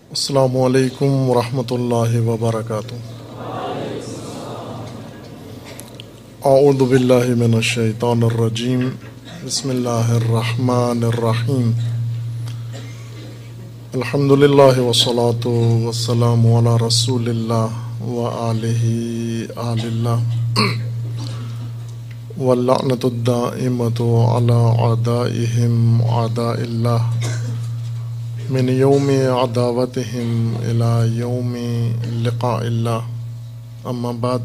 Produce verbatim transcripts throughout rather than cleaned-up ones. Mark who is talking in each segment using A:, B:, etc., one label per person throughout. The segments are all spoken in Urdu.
A: السلام علیکم ورحمۃ اللہ وبرکاتہ۔ اعوذ باللہ من الشیطان الرجیم، بسم اللہ الرحمن الرحیم۔ الحمد للہ والصلاة والسلام علی رسول اللہ وآلہ آل اللہ، واللعنۃ الدائمۃ علی اعدائہم اعداء اللہ، من یوم عداوتہم الی یوم لقاء اللہ، اما بعد،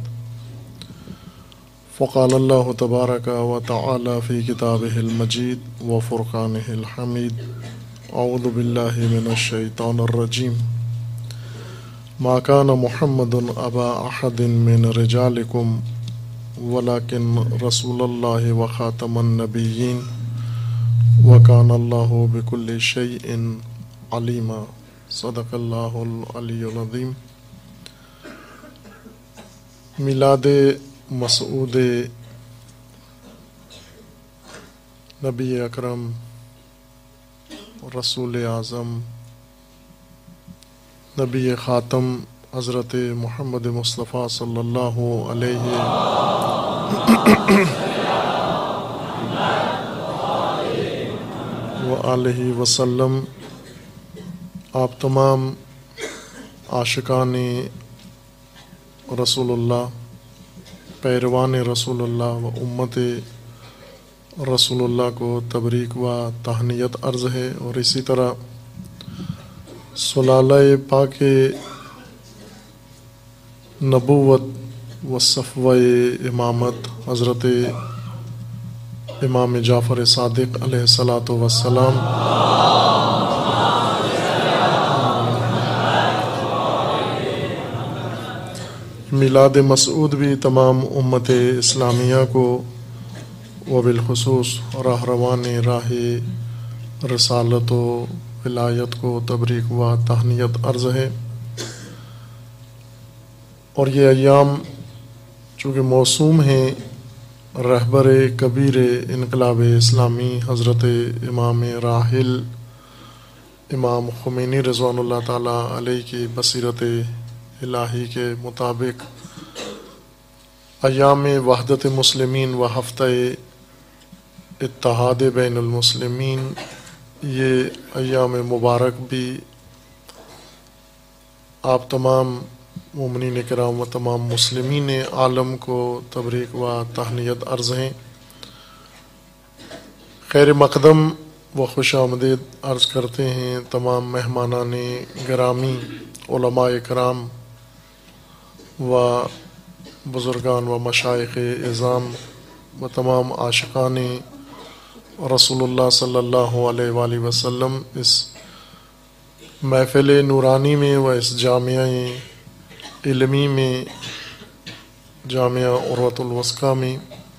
A: فقال اللہ تبارک و تعالی فی کتابہ المجید و فرقانہ الحمید، اعوذ باللہ من الشیطان الرجیم، ما کان محمد ابا احد من رجالکم ولکن رسول اللہ و خاتم النبیین وکان اللہ بکل شیء علیما، صدق اللہ العلی العظیم۔ میلاد مسعود نبی اکرم رسول اعظم نبی خاتم حضرت محمد مصطفیٰ صلی اللہ علیہ وآلہ وسلم آپ تمام عاشقان رسول اللہ، پیروان رسول اللہ و امت رسول اللہ کو تبریک و تہنیت عرض ہے، اور اسی طرح سلالہ پاک نبوت و صفوہ امامت حضرت امام جعفر صادق علیہ الصلاۃ والسلام میلاد مسعود بھی تمام امت اسلامیہ کو و بالخصوص راہروان راہ رسالت و ولایت کو تبریک و تہنیت عرض ہے۔ اور یہ ایام چونکہ موسوم ہیں رہبر کبیر انقلاب اسلامی حضرت امام راحل امام خمینی رضوان اللہ تعالیٰ علیہ کی بصیرت الہی کے مطابق ایام وحدت مسلمین و ہفتہ اتحاد بین المسلمین، یہ ایام مبارک بھی آپ تمام مومنین کرام و تمام مسلمین عالم کو تبریک و تہنیت عرض ہیں۔ خیر مقدم و خوش آمدید عرض کرتے ہیں تمام مہمانان گرامی، علماء کرام و بزرگان و مشائخ اعظام و تمام عاشقان رسول اللہ صلی اللہ علیہ وآلہ وسلم اس محفل نورانی میں و اس جامعہ علمی میں، جامعہ عروۃ الوثقی میں۔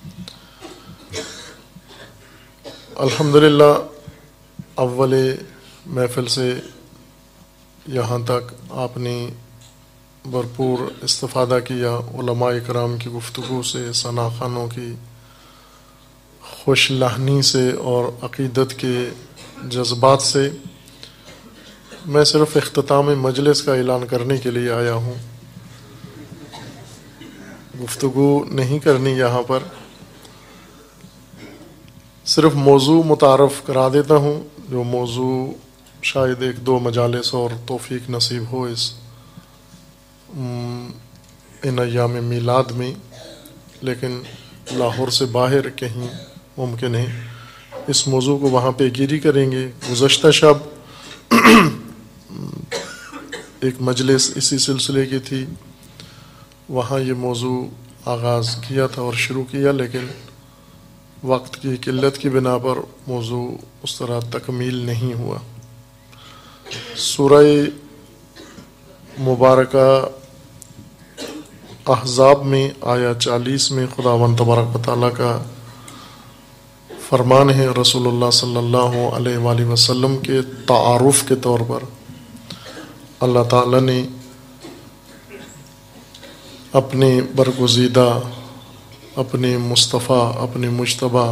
A: الحمدللہ اول محفل سے یہاں تک آپ نے بھرپور استفادہ کیا، علماء کرام کی گفتگو سے، ثنا خوانوں کی خوش لہنی سے اور عقیدت کے جذبات سے۔ میں صرف اختتام مجلس کا اعلان کرنے کے لیے آیا ہوں، گفتگو نہیں کرنی یہاں پر، صرف موضوع متعارف کرا دیتا ہوں، جو موضوع شاید ایک دو مجالس اور توفیق نصیب ہو اس ان ایام میلاد میں، لیکن لاہور سے باہر کہیں ممکن ہے اس موضوع کو وہاں پہ گیری کریں گے۔ گزشتہ شب ایک مجلس اسی سلسلے کی تھی، وہاں یہ موضوع آغاز کیا تھا اور شروع کیا، لیکن وقت کی قلت کی بنا پر موضوع اس طرح تکمیل نہیں ہوا۔ سورہ مبارکہ احزاب میں آیا چالیس میں خداوند تبارک و تعالیٰ کا فرمان ہے، رسول اللہ صلی اللہ علیہ وآلہ وسلم کے تعارف کے طور پر اللہ تعالیٰ نے اپنے برگزیدہ، اپنے مصطفیٰ، اپنے مجتبیٰ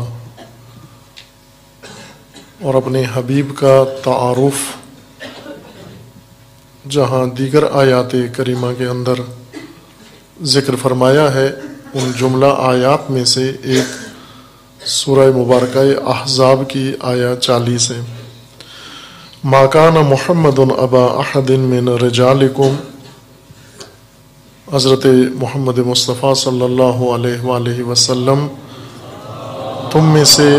A: اور اپنے حبیب کا تعارف جہاں دیگر آیات کریمہ کے اندر ذکر فرمایا ہے، ان جملہ آیات میں سے ایک سورہ مبارکہ احزاب کی آیہ چالیس ہے۔ ما کان محمد ابا احد من رجالکم، حضرت محمد مصطفیٰ صلی اللہ علیہ وآلہ وسلم تم میں سے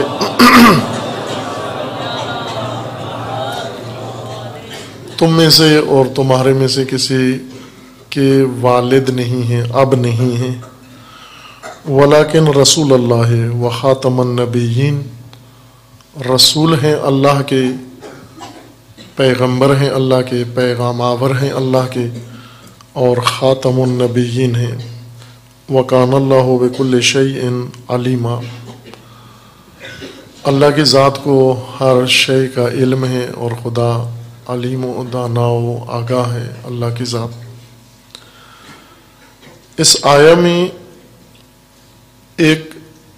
A: تم میں سے اور تمہارے میں سے کسی کے والد نہیں ہیں، اب نہیں ہیں، ولیکن رسول اللہ و خاتم النبیین، رسول ہیں اللہ کے، پیغمبر ہیں اللہ کے، پیغام آور ہیں اللہ کے، اور خاتم النبیین ہیں۔ وکان اللہ بکل شیء علیما، اللہ کی ذات کو ہر شے کا علم ہے اور خدا علیم و دانا و آگاہ ہے اللہ کی ذات۔ اس آیہ میں ایک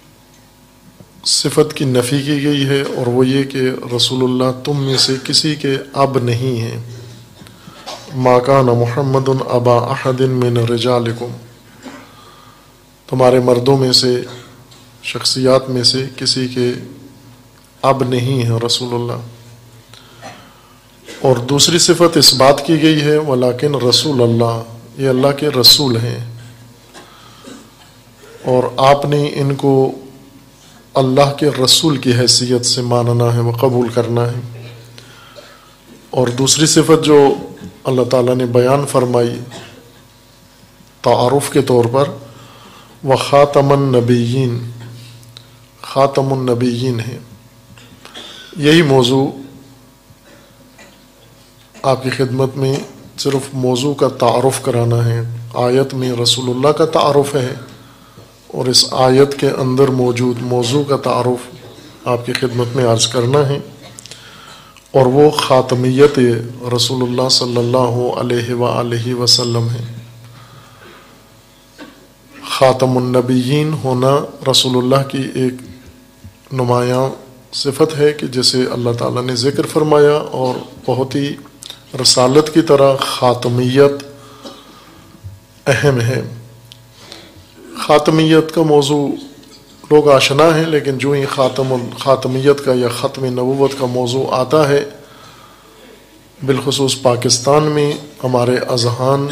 A: صفت کی نفی کی گئی ہے، اور وہ یہ کہ رسول اللہ تم میں سے کسی کے اب نہیں ہیں۔ ما کان محمد ابا احد من رجالکم، تمہارے مردوں میں سے، شخصیات میں سے کسی کے اب نہیں ہیں رسول اللہ۔ اور دوسری صفت اس بات کی گئی ہے ولیکن رسول اللہ، یہ اللہ کے رسول ہیں، اور آپ نے ان کو اللہ کے رسول کی حیثیت سے ماننا ہے و قبول کرنا ہے۔ اور دوسری صفت جو اللہ تعالیٰ نے بیان فرمائی تعارف کے طور پر، وہ خاتم النبیین، خاتم النبیین ہے۔ یہی موضوع آپ کی خدمت میں صرف موضوع کا تعارف کرانا ہے۔ آیت میں رسول اللہ کا تعارف ہے، اور اس آیت کے اندر موجود موضوع کا تعارف آپ کی خدمت میں عرض کرنا ہے، اور وہ خاتمیت رسول اللہ صلی اللہ علیہ وآلہ وسلم ہے۔ خاتم النبیین ہونا رسول اللہ کی ایک نمایاں صفت ہے کہ جسے اللہ تعالیٰ نے ذکر فرمایا، اور بہت ہی رسالت کی طرح خاتمیت اہم ہے۔ خاتمیت کا موضوع لوگ آشنا ہیں، لیکن جو ہی خاتم خاتمیت کا یا ختم نبوت کا موضوع آتا ہے، بالخصوص پاکستان میں ہمارے اذہان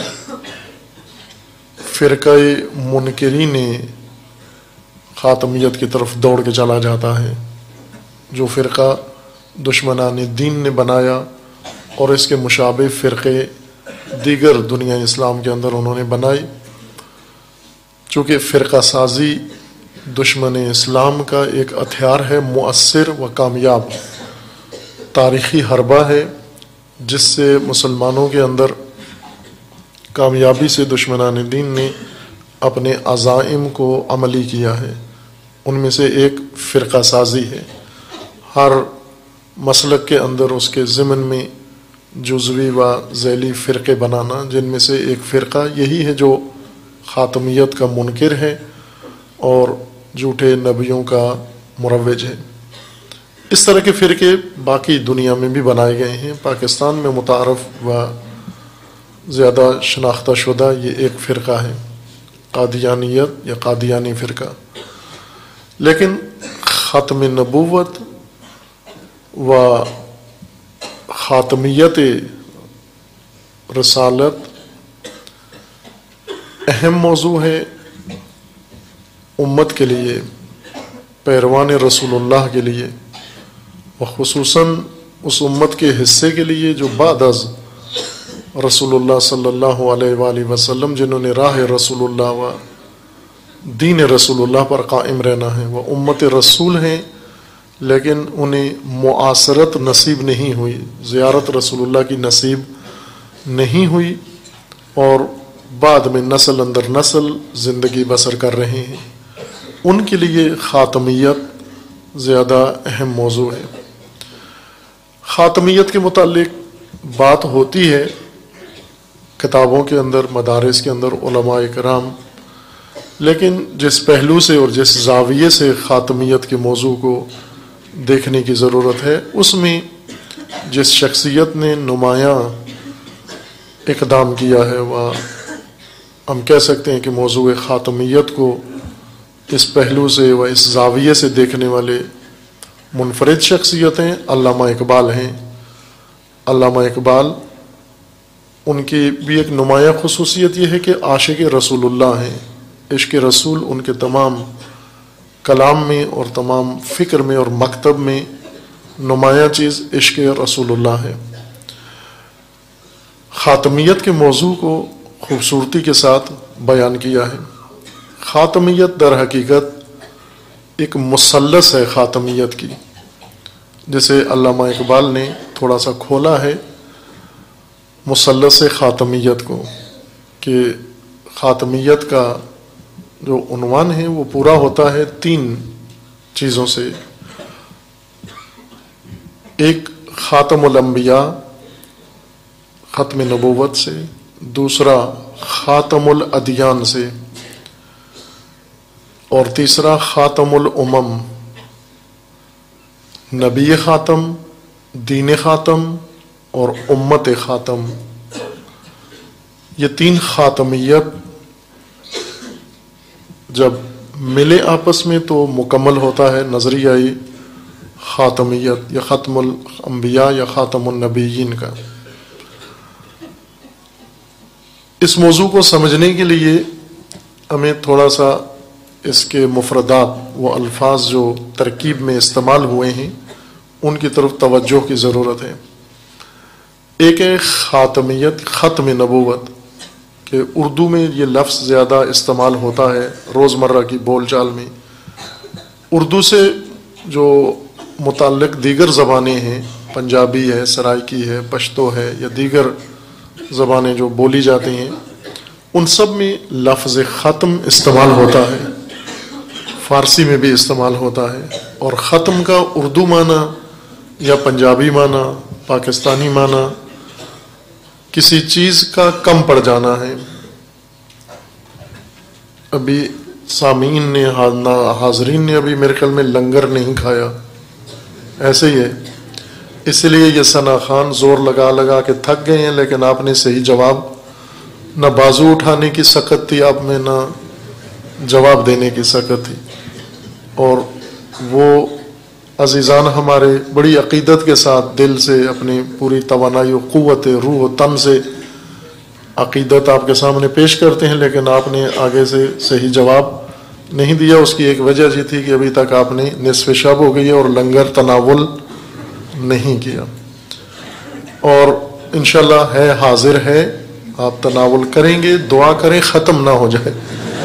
A: فرقہ منکرین خاتمیت کی طرف دوڑ کے چلا جاتا ہے، جو فرقہ دشمنان دین نے بنایا، اور اس کے مشابہ فرقے دیگر دنیا اسلام کے اندر انہوں نے بنائی۔ چونکہ فرقہ سازی دشمن اسلام کا ایک ہتھیار ہے، مؤثر و کامیاب تاریخی حربہ ہے، جس سے مسلمانوں کے اندر کامیابی سے دشمنان دین نے اپنے عزائم کو عملی کیا ہے۔ ان میں سے ایک فرقہ سازی ہے۔ ہر مسلک کے اندر اس کے ضمن میں جزوی و ذیلی فرقے بنانا، جن میں سے ایک فرقہ یہی ہے جو خاتمیت کا منکر ہے اور جھوٹے نبیوں کا مروج ہے۔ اس طرح کے فرقے باقی دنیا میں بھی بنائے گئے ہیں۔ پاکستان میں متعارف و زیادہ شناختہ شدہ یہ ایک فرقہ ہے، قادیانیت یا قادیانی فرقہ۔ لیکن ختم نبوت و خاتمیت رسالت اہم موضوع ہے امت کے لیے، پیروان رسول اللہ کے لیے، وخصوصاً اس امت کے حصے کے لیے جو بعد از رسول اللہ صلی اللہ علیہ وآلہ وسلم جنہوں نے راہ رسول اللہ و دین رسول اللہ پر قائم رہنا ہے، وہ امت رسول ہیں، لیکن انہیں معاصرت نصیب نہیں ہوئی، زیارت رسول اللہ کی نصیب نہیں ہوئی، اور بعد میں نسل اندر نسل زندگی بسر کر رہے ہیں۔ ان کے لیے خاتمیت زیادہ اہم موضوع ہے۔ خاتمیت کے متعلق بات ہوتی ہے کتابوں کے اندر، مدارس کے اندر، علماء کرام، لیکن جس پہلو سے اور جس زاویے سے خاتمیت کے موضوع کو دیکھنے کی ضرورت ہے، اس میں جس شخصیت نے نمایاں اقدام کیا ہے، وہ ہم کہہ سکتے ہیں کہ موضوع خاتمیت کو اس پہلو سے و اس زاویے سے دیکھنے والے منفرد شخصیتیں علامہ اقبال ہیں۔ علامہ اقبال، ان کی بھی ایک نمایاں خصوصیت یہ ہے کہ عاشق رسول اللہ ہیں۔ عشق رسول ان کے تمام کلام میں اور تمام فکر میں اور مکتب میں نمایاں چیز عشق رسول اللہ ہے۔ خاتمیت کے موضوع کو خوبصورتی کے ساتھ بیان کیا ہے۔ خاتمیت در حقیقت ایک مثلث ہے خاتمیت کی، جسے علامہ اقبال نے تھوڑا سا کھولا ہے مثلث خاتمیت کو، کہ خاتمیت کا جو عنوان ہے وہ پورا ہوتا ہے تین چیزوں سے۔ ایک خاتم الانبیاء، ختم نبوت سے، دوسرا خاتم الادیان سے، اور تیسرا خاتم الامم، نبی خاتم، دین خاتم اور امت خاتم۔ یہ تین خاتمیت جب ملے آپس میں تو مکمل ہوتا ہے نظریہ خاتمیت یا ختم الانبیاء یا خاتم النبیین کا۔ اس موضوع کو سمجھنے کے لیے ہمیں تھوڑا سا اس کے مفردات و الفاظ جو ترکیب میں استعمال ہوئے ہیں ان کی طرف توجہ کی ضرورت ہے۔ ایک ہے خاتمیت، ختم نبوت، کہ اردو میں یہ لفظ زیادہ استعمال ہوتا ہے روزمرہ کی بول چال میں۔ اردو سے جو متعلق دیگر زبانیں ہیں، پنجابی ہے، سرائکی ہے، پشتو ہے، یا دیگر زبانیں جو بولی جاتی ہیں، ان سب میں لفظ ختم استعمال ہوتا ہے، فارسی میں بھی استعمال ہوتا ہے۔ اور ختم کا اردو معنی یا پنجابی معنی، پاکستانی معنی کسی چیز کا کم پڑ جانا ہے۔ ابھی سامعین نے، حاضرین نے ابھی میرے خیال میں لنگر نہیں کھایا، ایسے ہی ہے، اس لیے یہ ثنا خان زور لگا لگا کے تھک گئے ہیں، لیکن آپ نے صحیح جواب، نہ بازو اٹھانے کی سکت تھی آپ میں، نہ جواب دینے کی سکت تھی۔ اور وہ عزیزان ہمارے بڑی عقیدت کے ساتھ دل سے اپنی پوری توانائی و قوت روح و تن سے عقیدت آپ کے سامنے پیش کرتے ہیں، لیکن آپ نے آگے سے صحیح جواب نہیں دیا۔ اس کی ایک وجہ یہ تھی کہ ابھی تک آپ نے نصف شب ہو گئی ہے اور لنگر تناول نہیں کیا، اور انشاءاللہ ہے، حاضر ہے، آپ تناول کریں گے، دعا کریں ختم نہ ہو جائے۔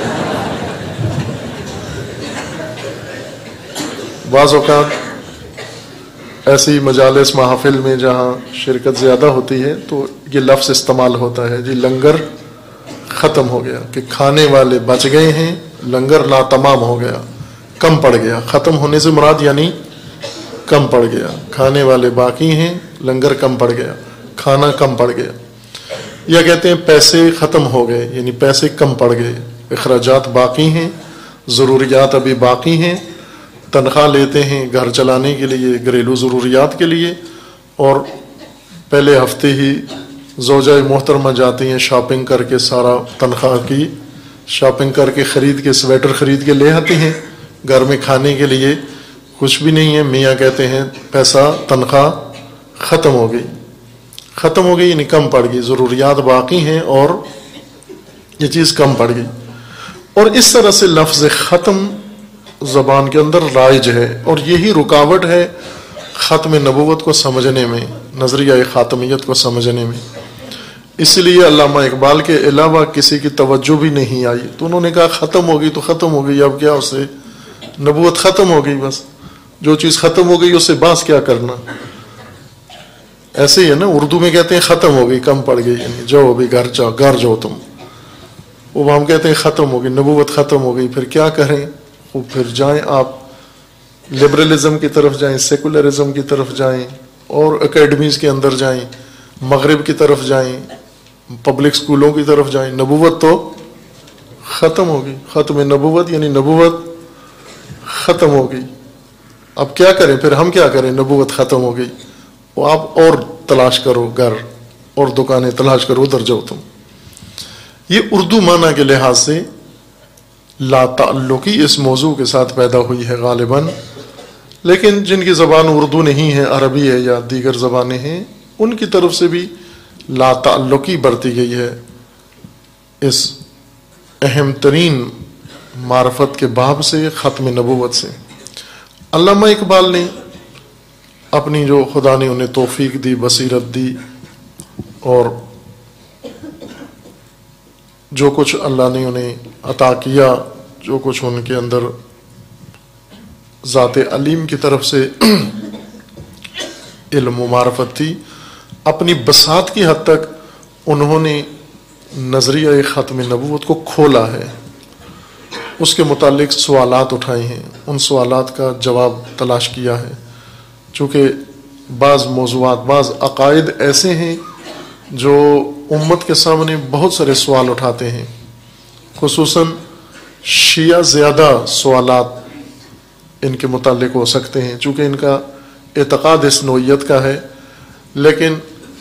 A: بعض اوقات ایسی مجالس محافل میں جہاں شرکت زیادہ ہوتی ہے تو یہ لفظ استعمال ہوتا ہے، جی لنگر ختم ہو گیا، کہ کھانے والے بچ گئے ہیں، لنگر ناتمام ہو گیا، کم پڑ گیا۔ ختم ہونے سے مراد یعنی کم پڑ گیا، کھانے والے باقی ہیں، لنگر کم پڑ گیا، کھانا کم پڑ گیا۔ یا کہتے ہیں پیسے ختم ہو گئے، یعنی پیسے کم پڑ گئے، اخراجات باقی ہیں، ضروریات ابھی باقی ہیں، تنخواہ لیتے ہیں گھر چلانے کے لیے، گھریلو ضروریات کے لیے، اور پہلے ہفتے ہی زوجہ محترمہ جاتی ہیں شاپنگ کر کے، سارا تنخواہ کی شاپنگ کر کے، خرید کے، سویٹر خرید کے لے آتی ہیں گھر میں کھانے کے لیے، کچھ بھی نہیں ہے، میاں کہتے ہیں پیسہ، تنخواہ ختم ہو گئی، ختم ہو گئی یعنی کم پڑ گئی، ضروریات باقی ہیں اور یہ چیز کم پڑ گئی۔ اور اس طرح سے لفظ ختم زبان کے اندر رائج ہے، اور یہی رکاوٹ ہے ختم نبوت کو سمجھنے میں، نظریہ خاتمیت کو سمجھنے میں۔ اس لیے علامہ اقبال کے علاوہ کسی کی توجہ بھی نہیں آئی، تو انہوں نے کہا ختم ہو گئی تو ختم ہو گئی، اب کیا اسے، نبوت ختم ہو گئی، بس جو چیز ختم ہو گئی اس سے باس کیا کرنا۔ ایسے ہی ہے نا، اردو میں کہتے ہیں ختم ہو گئی، کم پڑ گئی، یعنی جو ابھی گھر جاؤ، گھر جاؤ تم، وہ ہم کہتے ہیں ختم ہو گئی، نبوت ختم ہو گئی، پھر کیا کریں؟ وہ پھر جائیں آپ لبرلزم کی طرف جائیں، سیکولرزم کی طرف جائیں، اور اکیڈمیز کے اندر جائیں، مغرب کی طرف جائیں، پبلک سکولوں کی طرف جائیں، نبوت تو ختم ہو گئی، ختم نبوت یعنی نبوت ختم ہو گئی۔ اب کیا کریں پھر، ہم کیا کریں، نبوت ختم ہو گئی، وہ آپ اور تلاش کرو گھر، اور دکانیں تلاش کرو ادھر جاؤ تم. یہ اردو معنی کے لحاظ سے لا تعلقی اس موضوع کے ساتھ پیدا ہوئی ہے غالباً، لیکن جن کی زبان اردو نہیں ہے، عربی ہے یا دیگر زبانیں ہیں، ان کی طرف سے بھی لا تعلقی برتی گئی ہے اس اہم ترین معرفت کے باب سے، ختم نبوت سے. علامہ اقبال نے اپنی جو خدا نے انہیں توفیق دی، بصیرت دی، اور جو کچھ اللہ نے انہیں عطا کیا، جو کچھ ان کے اندر ذات علیم کی طرف سے علم و معرفت تھی، اپنی بساط کی حد تک انہوں نے نظریہ ختم نبوت کو کھولا ہے، اس کے متعلق سوالات اٹھائے ہیں، ان سوالات کا جواب تلاش کیا ہے. چونکہ بعض موضوعات، بعض عقائد ایسے ہیں جو امت کے سامنے بہت سارے سوال اٹھاتے ہیں، خصوصاً شیعہ زیادہ سوالات ان کے متعلق ہو سکتے ہیں چونکہ ان کا اعتقاد اس نوعیت کا ہے، لیکن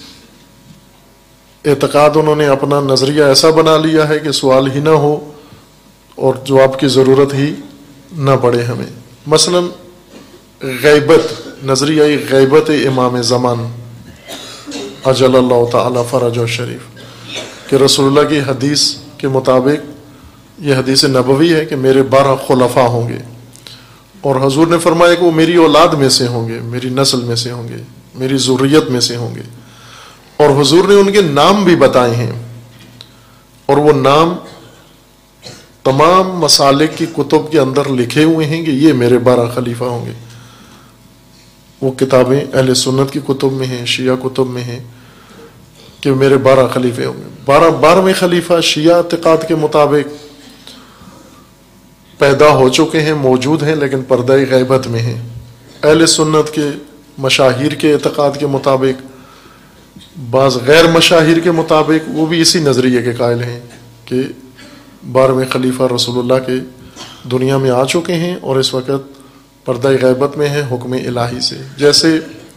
A: اعتقاد انہوں نے اپنا نظریہ ایسا بنا لیا ہے کہ سوال ہی نہ ہو اور جواب کی ضرورت ہی نہ پڑے ہمیں. مثلا غیبت، نظریہ غیبت امام زمان اجل اللہ تعالی فرج شریف، کہ رسول اللہ کی حدیث کے مطابق، یہ حدیث نبوی ہے کہ میرے بارہ خلفاء ہوں گے، اور حضور نے فرمایا کہ وہ میری اولاد میں سے ہوں گے، میری نسل میں سے ہوں گے، میری ذریت میں سے ہوں گے، اور حضور نے ان کے نام بھی بتائے ہیں، اور وہ نام تمام مسالک کی کتب کے اندر لکھے ہوئے ہیں کہ یہ میرے بارہ خلیفہ ہوں گے. وہ کتابیں اہل سنت کی کتب میں ہیں، شیعہ کتب میں ہیں کہ میرے بارہ خلیفے ہوں گے. بارہ بارہویں خلیفہ شیعہ اعتقاد کے مطابق پیدا ہو چکے ہیں، موجود ہیں، لیکن پردہ غیبت میں ہیں. اہل سنت کے مشاہیر کے اعتقاد کے مطابق، بعض غیر مشاہیر کے مطابق، وہ بھی اسی نظریے کے قائل ہیں کہ بارہویں خلیفہ رسول اللہ کے دنیا میں آ چکے ہیں اور اس وقت پردہ غیبت میں ہیں حکم الہی سے. جیسے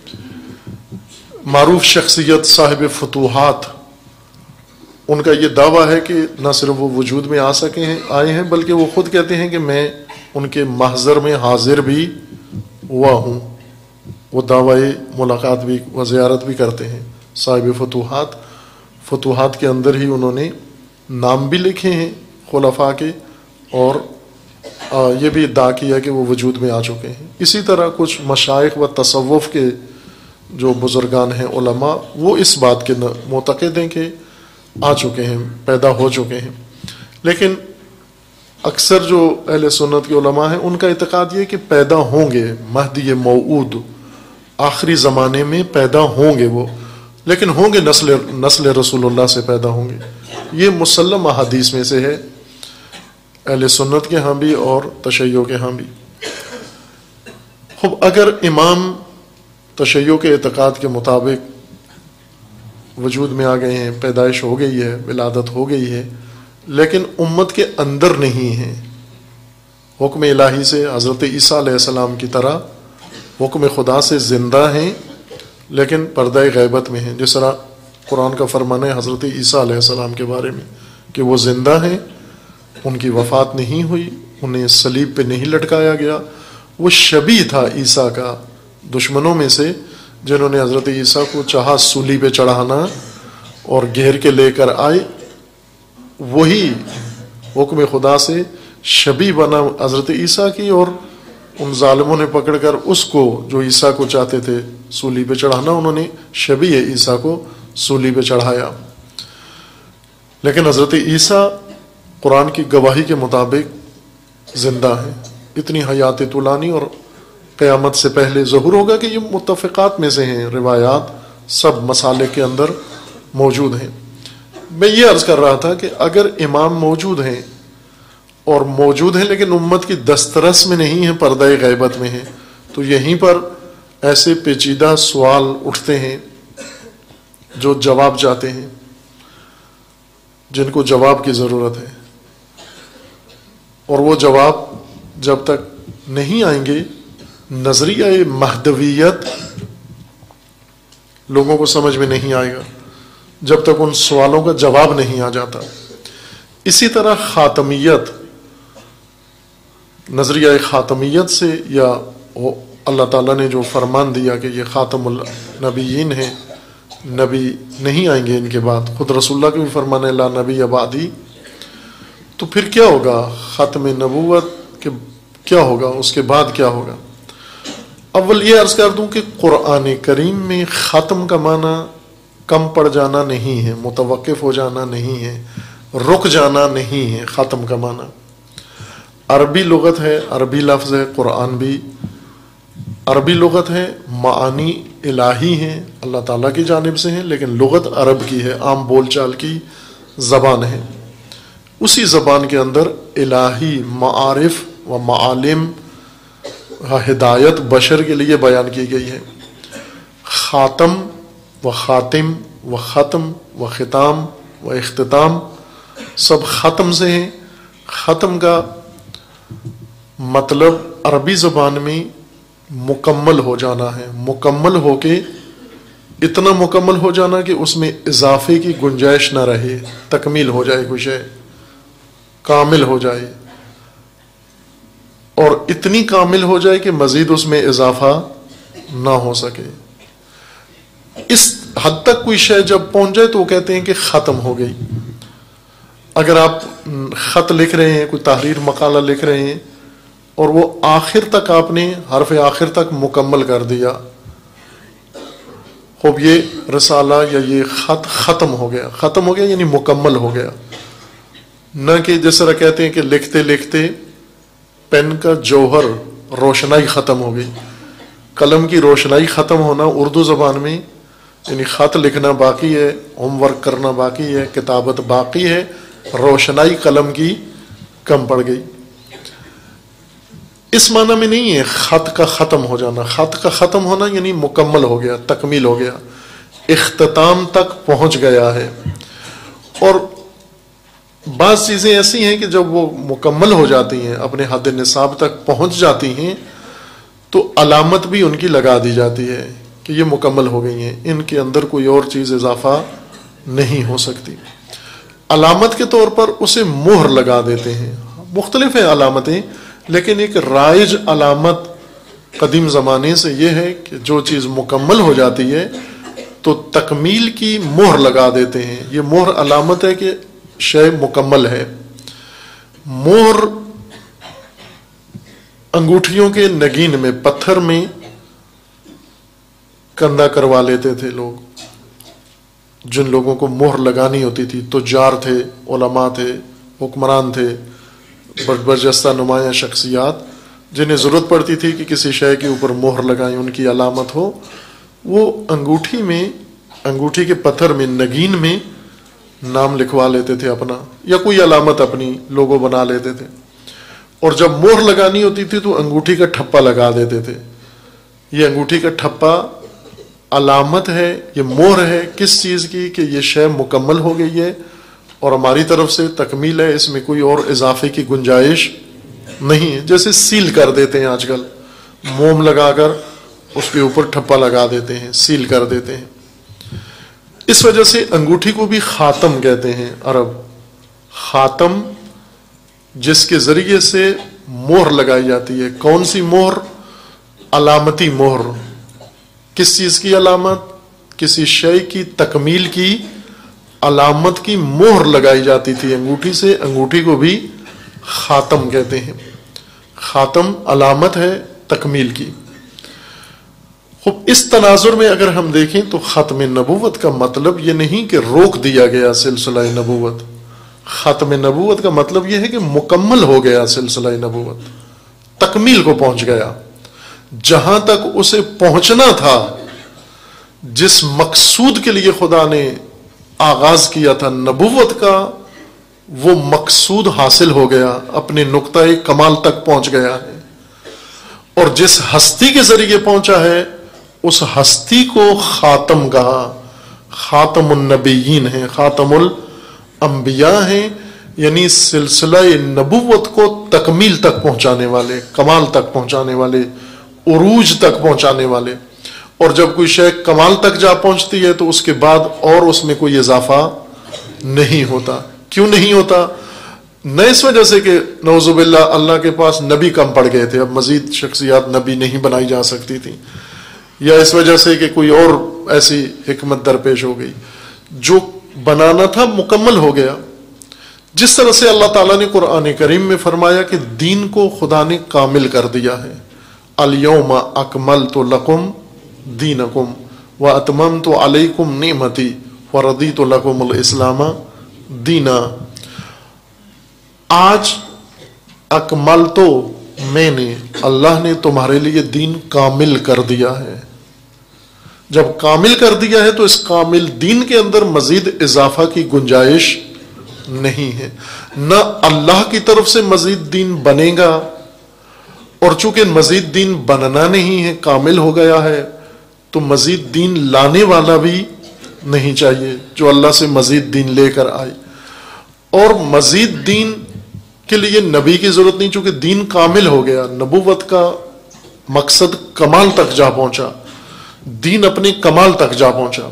A: معروف شخصیت صاحب فتوحات، ان کا یہ دعویٰ ہے کہ نہ صرف وہ وجود میں آ سکے ہیں آئے ہیں بلکہ وہ خود کہتے ہیں کہ میں ان کے محضر میں حاضر بھی ہوا ہوں. وہ دعوی ملاقات بھی و زیارت بھی کرتے ہیں صاحب فتوحات. فتوحات کے اندر ہی انہوں نے نام بھی لکھے ہیں خلفاء کے، اور یہ بھی ادعا کیا کہ وہ وجود میں آ چکے ہیں. اسی طرح کچھ مشائخ و تصوف کے جو بزرگان ہیں، علماء، وہ اس بات کے معتقد ہیں کہ آ چکے ہیں، پیدا ہو چکے ہیں. لیکن اکثر جو اہل سنت کے علماء ہیں ان کا اعتقاد یہ کہ پیدا ہوں گے، مہدی موعود آخری زمانے میں پیدا ہوں گے وہ، لیکن ہوں گے نسل نسل رسول اللہ سے پیدا ہوں گے. یہ مسلم احادیث میں سے ہے، اہل سنت کے ہاں بھی اور تشیع کے ہاں بھی. خب اگر امام تشیع کے اعتقاد کے مطابق وجود میں آ گئے ہیں، پیدائش ہو گئی ہے، ولادت ہو گئی ہے، لیکن امت کے اندر نہیں ہیں، حکم الہی سے حضرت عیسیٰ علیہ السلام کی طرح حکم خدا سے زندہ ہیں لیکن پردہ غیبت میں ہیں. جس طرح قرآن کا فرمان ہے حضرت عیسیٰ علیہ السلام کے بارے میں کہ وہ زندہ ہیں، ان کی وفات نہیں ہوئی، انہیں صلیب پہ نہیں لٹکایا گیا. وہ شبیہ تھا عیسیٰ کا، دشمنوں میں سے جنہوں نے حضرت عیسیٰ کو چاہا سولی پہ چڑھانا اور گھیر کے لے کر آئے، وہی حکم خدا سے شبیہ بنا حضرت عیسیٰ کی، اور ان ظالموں نے پکڑ کر اس کو جو عیسیٰ کو چاہتے تھے سولی پہ چڑھانا، انہوں نے شبیہ عیسیٰ کو سولی پہ چڑھایا. لیکن حضرت عیسیٰ قرآن کی گواہی کے مطابق زندہ ہیں. اتنی حیات طولانی اور قیامت سے پہلے ظہور ہوگا کہ یہ متفقات میں سے ہیں، روایات سب مسالک کے اندر موجود ہیں. میں یہ عرض کر رہا تھا کہ اگر امام موجود ہیں اور موجود ہیں لیکن امت کی دسترس میں نہیں ہیں، پردہ غیبت میں ہیں، تو یہیں پر ایسے پیچیدہ سوال اٹھتے ہیں جو جواب چاہتے ہیں، جن کو جواب کی ضرورت ہے، اور وہ جواب جب تک نہیں آئیں گے نظریہ مہدویت لوگوں کو سمجھ میں نہیں آئے گا. جب تک ان سوالوں کا جواب نہیں آ جاتا۔ اسی طرح خاتمیت، نظریہ خاتمیت سے، یا اللہ تعالیٰ نے جو فرمان دیا کہ یہ خاتم النبیین ہیں، نبی نہیں آئیں گے ان کے بعد، خود رسول اللہ کا بھی فرمان ہے لا نبی بعدی، تو پھر کیا ہوگا؟ ختم نبوت کے کیا ہوگا؟ اس کے بعد کیا ہوگا؟ اول یہ عرض کر دوں کہ قرآن کریم میں ختم کا معنی کم پڑ جانا نہیں ہے، متوقف ہو جانا نہیں ہے، رک جانا نہیں ہے۔ ختم کا معنی عربی لغت ہے، عربی لفظ ہے، قرآن بھی عربی لغت ہے، معانی الہی ہیں، اللہ تعالیٰ کی جانب سے ہیں، لیکن لغت عرب کی ہے، عام بول چال کی زبان ہے۔ اسی زبان کے اندر الہی معارف و معالم ہدایت بشر کے لیے بیان کی گئی ہے۔ خاتم و خاتم و ختم و ختام و اختتام سب ختم سے ہیں۔ ختم کا مطلب عربی زبان میں مکمل ہو جانا ہے، مکمل ہو کے اتنا مکمل ہو جانا کہ اس میں اضافے کی گنجائش نہ رہے، تکمیل ہو جائے، کچھ ہے کامل ہو جائے، اور اتنی کامل ہو جائے کہ مزید اس میں اضافہ نہ ہو سکے۔ اس حد تک کوئی شے جب پہنچ جائے تو وہ کہتے ہیں کہ ختم ہو گئی۔ اگر آپ خط لکھ رہے ہیں، کوئی تحریر مقالہ لکھ رہے ہیں، اور وہ آخر تک آپ نے حرف آخر تک مکمل کر دیا، خوب یہ رسالہ یا یہ خط ختم ہو گیا۔ ختم ہو گیا یعنی مکمل ہو گیا، نہ کہ جس طرح کہتے ہیں کہ لکھتے لکھتے پین کا جوہر روشنائی ختم ہو گئی۔ قلم کی روشنائی ختم ہونا اردو زبان میں یعنی خط لکھنا باقی ہے، ہوم ورک کرنا باقی ہے، کتابت باقی ہے، روشنائی قلم کی کم پڑ گئی۔ اس معنی میں نہیں ہے خط کا ختم ہو جانا۔ خط کا ختم ہونا یعنی مکمل ہو گیا، تکمیل ہو گیا، اختتام تک پہنچ گیا ہے۔ اور بعض چیزیں ایسی ہیں کہ جب وہ مکمل ہو جاتی ہیں، اپنے حد نصاب تک پہنچ جاتی ہیں، تو علامت بھی ان کی لگا دی جاتی ہے کہ یہ مکمل ہو گئی ہیں، ان کے اندر کوئی اور چیز اضافہ نہیں ہو سکتی۔ علامت کے طور پر اسے مہر لگا دیتے ہیں۔ مختلف ہیں علامتیں، لیکن ایک رائج علامت قدیم زمانے سے یہ ہے کہ جو چیز مکمل ہو جاتی ہے تو تکمیل کی مہر لگا دیتے ہیں۔ یہ مہر علامت ہے کہ شے مکمل ہے۔ مہر انگوٹھیوں کے نگین میں، پتھر میں کندہ کروا لیتے تھے لوگ، جن لوگوں کو مہر لگانی ہوتی تھی، تجار تھے، علماء تھے، حکمران تھے، برجستہ نمایاں شخصیات، جنہیں ضرورت پڑتی تھی کہ کسی شے کے اوپر مہر لگائیں، ان کی علامت ہو، وہ انگوٹھی میں، انگوٹھی کے پتھر میں، نگین میں نام لکھوا لیتے تھے اپنا، یا کوئی علامت اپنی لوگو بنا لیتے تھے۔ اور جب مہر لگانی ہوتی تھی تو انگوٹھی کا ٹھپا لگا دیتے تھے۔ یہ انگوٹھی کا ٹھپا علامت ہے، یہ مہر ہے کس چیز کی؟ کہ یہ شے مکمل ہو گئی ہے اور ہماری طرف سے تکمیل ہے، اس میں کوئی اور اضافے کی گنجائش نہیں ہے۔ جیسے سیل کر دیتے ہیں آج کل، موم لگا کر اس کے اوپر ٹھپا لگا دیتے ہیں، سیل کر دیتے ہیں۔ اس وجہ سے انگوٹھی کو بھی خاتم کہتے ہیں عرب۔ خاتم جس کے ذریعے سے مہر لگائی جاتی ہے۔ کون سی مہر؟ علامتی مہر۔ کس چیز کی علامت؟ کسی شے کی تکمیل کی علامت کی مہر لگائی جاتی تھی انگوٹھی سے۔ انگوٹھی کو بھی خاتم کہتے ہیں۔ خاتم علامت ہے تکمیل کی۔ خوب اس تناظر میں اگر ہم دیکھیں تو ختم نبوت کا مطلب یہ نہیں کہ روک دیا گیا سلسلہ نبوت۔ ختم نبوت کا مطلب یہ ہے کہ مکمل ہو گیا سلسلہ نبوت، تکمیل کو پہنچ گیا، جہاں تک اسے پہنچنا تھا، جس مقصود کے لیے خدا نے آغاز کیا تھا نبوت کا، وہ مقصود حاصل ہو گیا، اپنے نقطہ کمال تک پہنچ گیا ہے۔ اور جس ہستی کے ذریعے پہنچا ہے اس ہستی کو خاتم کہا۔ خاتم النبیین ہیں، خاتم الانبیاء ہیں، یعنی سلسلہ نبوت کو تکمیل تک پہنچانے والے، کمال تک پہنچانے والے، عروج تک پہنچانے والے۔ اور جب کوئی شے کمال تک جا پہنچتی ہے تو اس کے بعد اور اس میں کوئی اضافہ نہیں ہوتا. کیوں نہیں ہوتا؟ نہ اس وجہ سے کہ نعوذ باللہ اللہ کے پاس نبی کم پڑ گئے تھے، اب مزید شخصیات نبی نہیں بنائی جا سکتی تھی، یا اس وجہ سے کہ کوئی اور ایسی حکمت درپیش ہو گئی. جو بنانا تھا مکمل ہو گیا. جس طرح سے اللہ تعالیٰ نے قرآن کریم میں فرمایا کہ دین کو خدا نے کامل کر دیا ہے. الیوم اکملت لکم دینکم واتممت علیکم نعمتی ورضیت لکم الاسلام دینا. آج اکمل تو میں نے، اللہ نے تمہارے لیے دین کامل کر دیا ہے. جب کامل کر دیا ہے تو اس کامل دین کے اندر مزید اضافہ کی گنجائش نہیں ہے. نہ اللہ کی طرف سے مزید دین بنے گا، اور چونکہ مزید دین بننا نہیں ہے، کامل ہو گیا ہے، تو مزید دین لانے والا بھی نہیں چاہیے جو اللہ سے مزید دین لے کر آئے. اور مزید دین کے لیے نبی کی ضرورت نہیں، چونکہ دین کامل ہو گیا. نبوت کا مقصد کمال تک جا پہنچا، دین اپنے کمال تک جا پہنچا.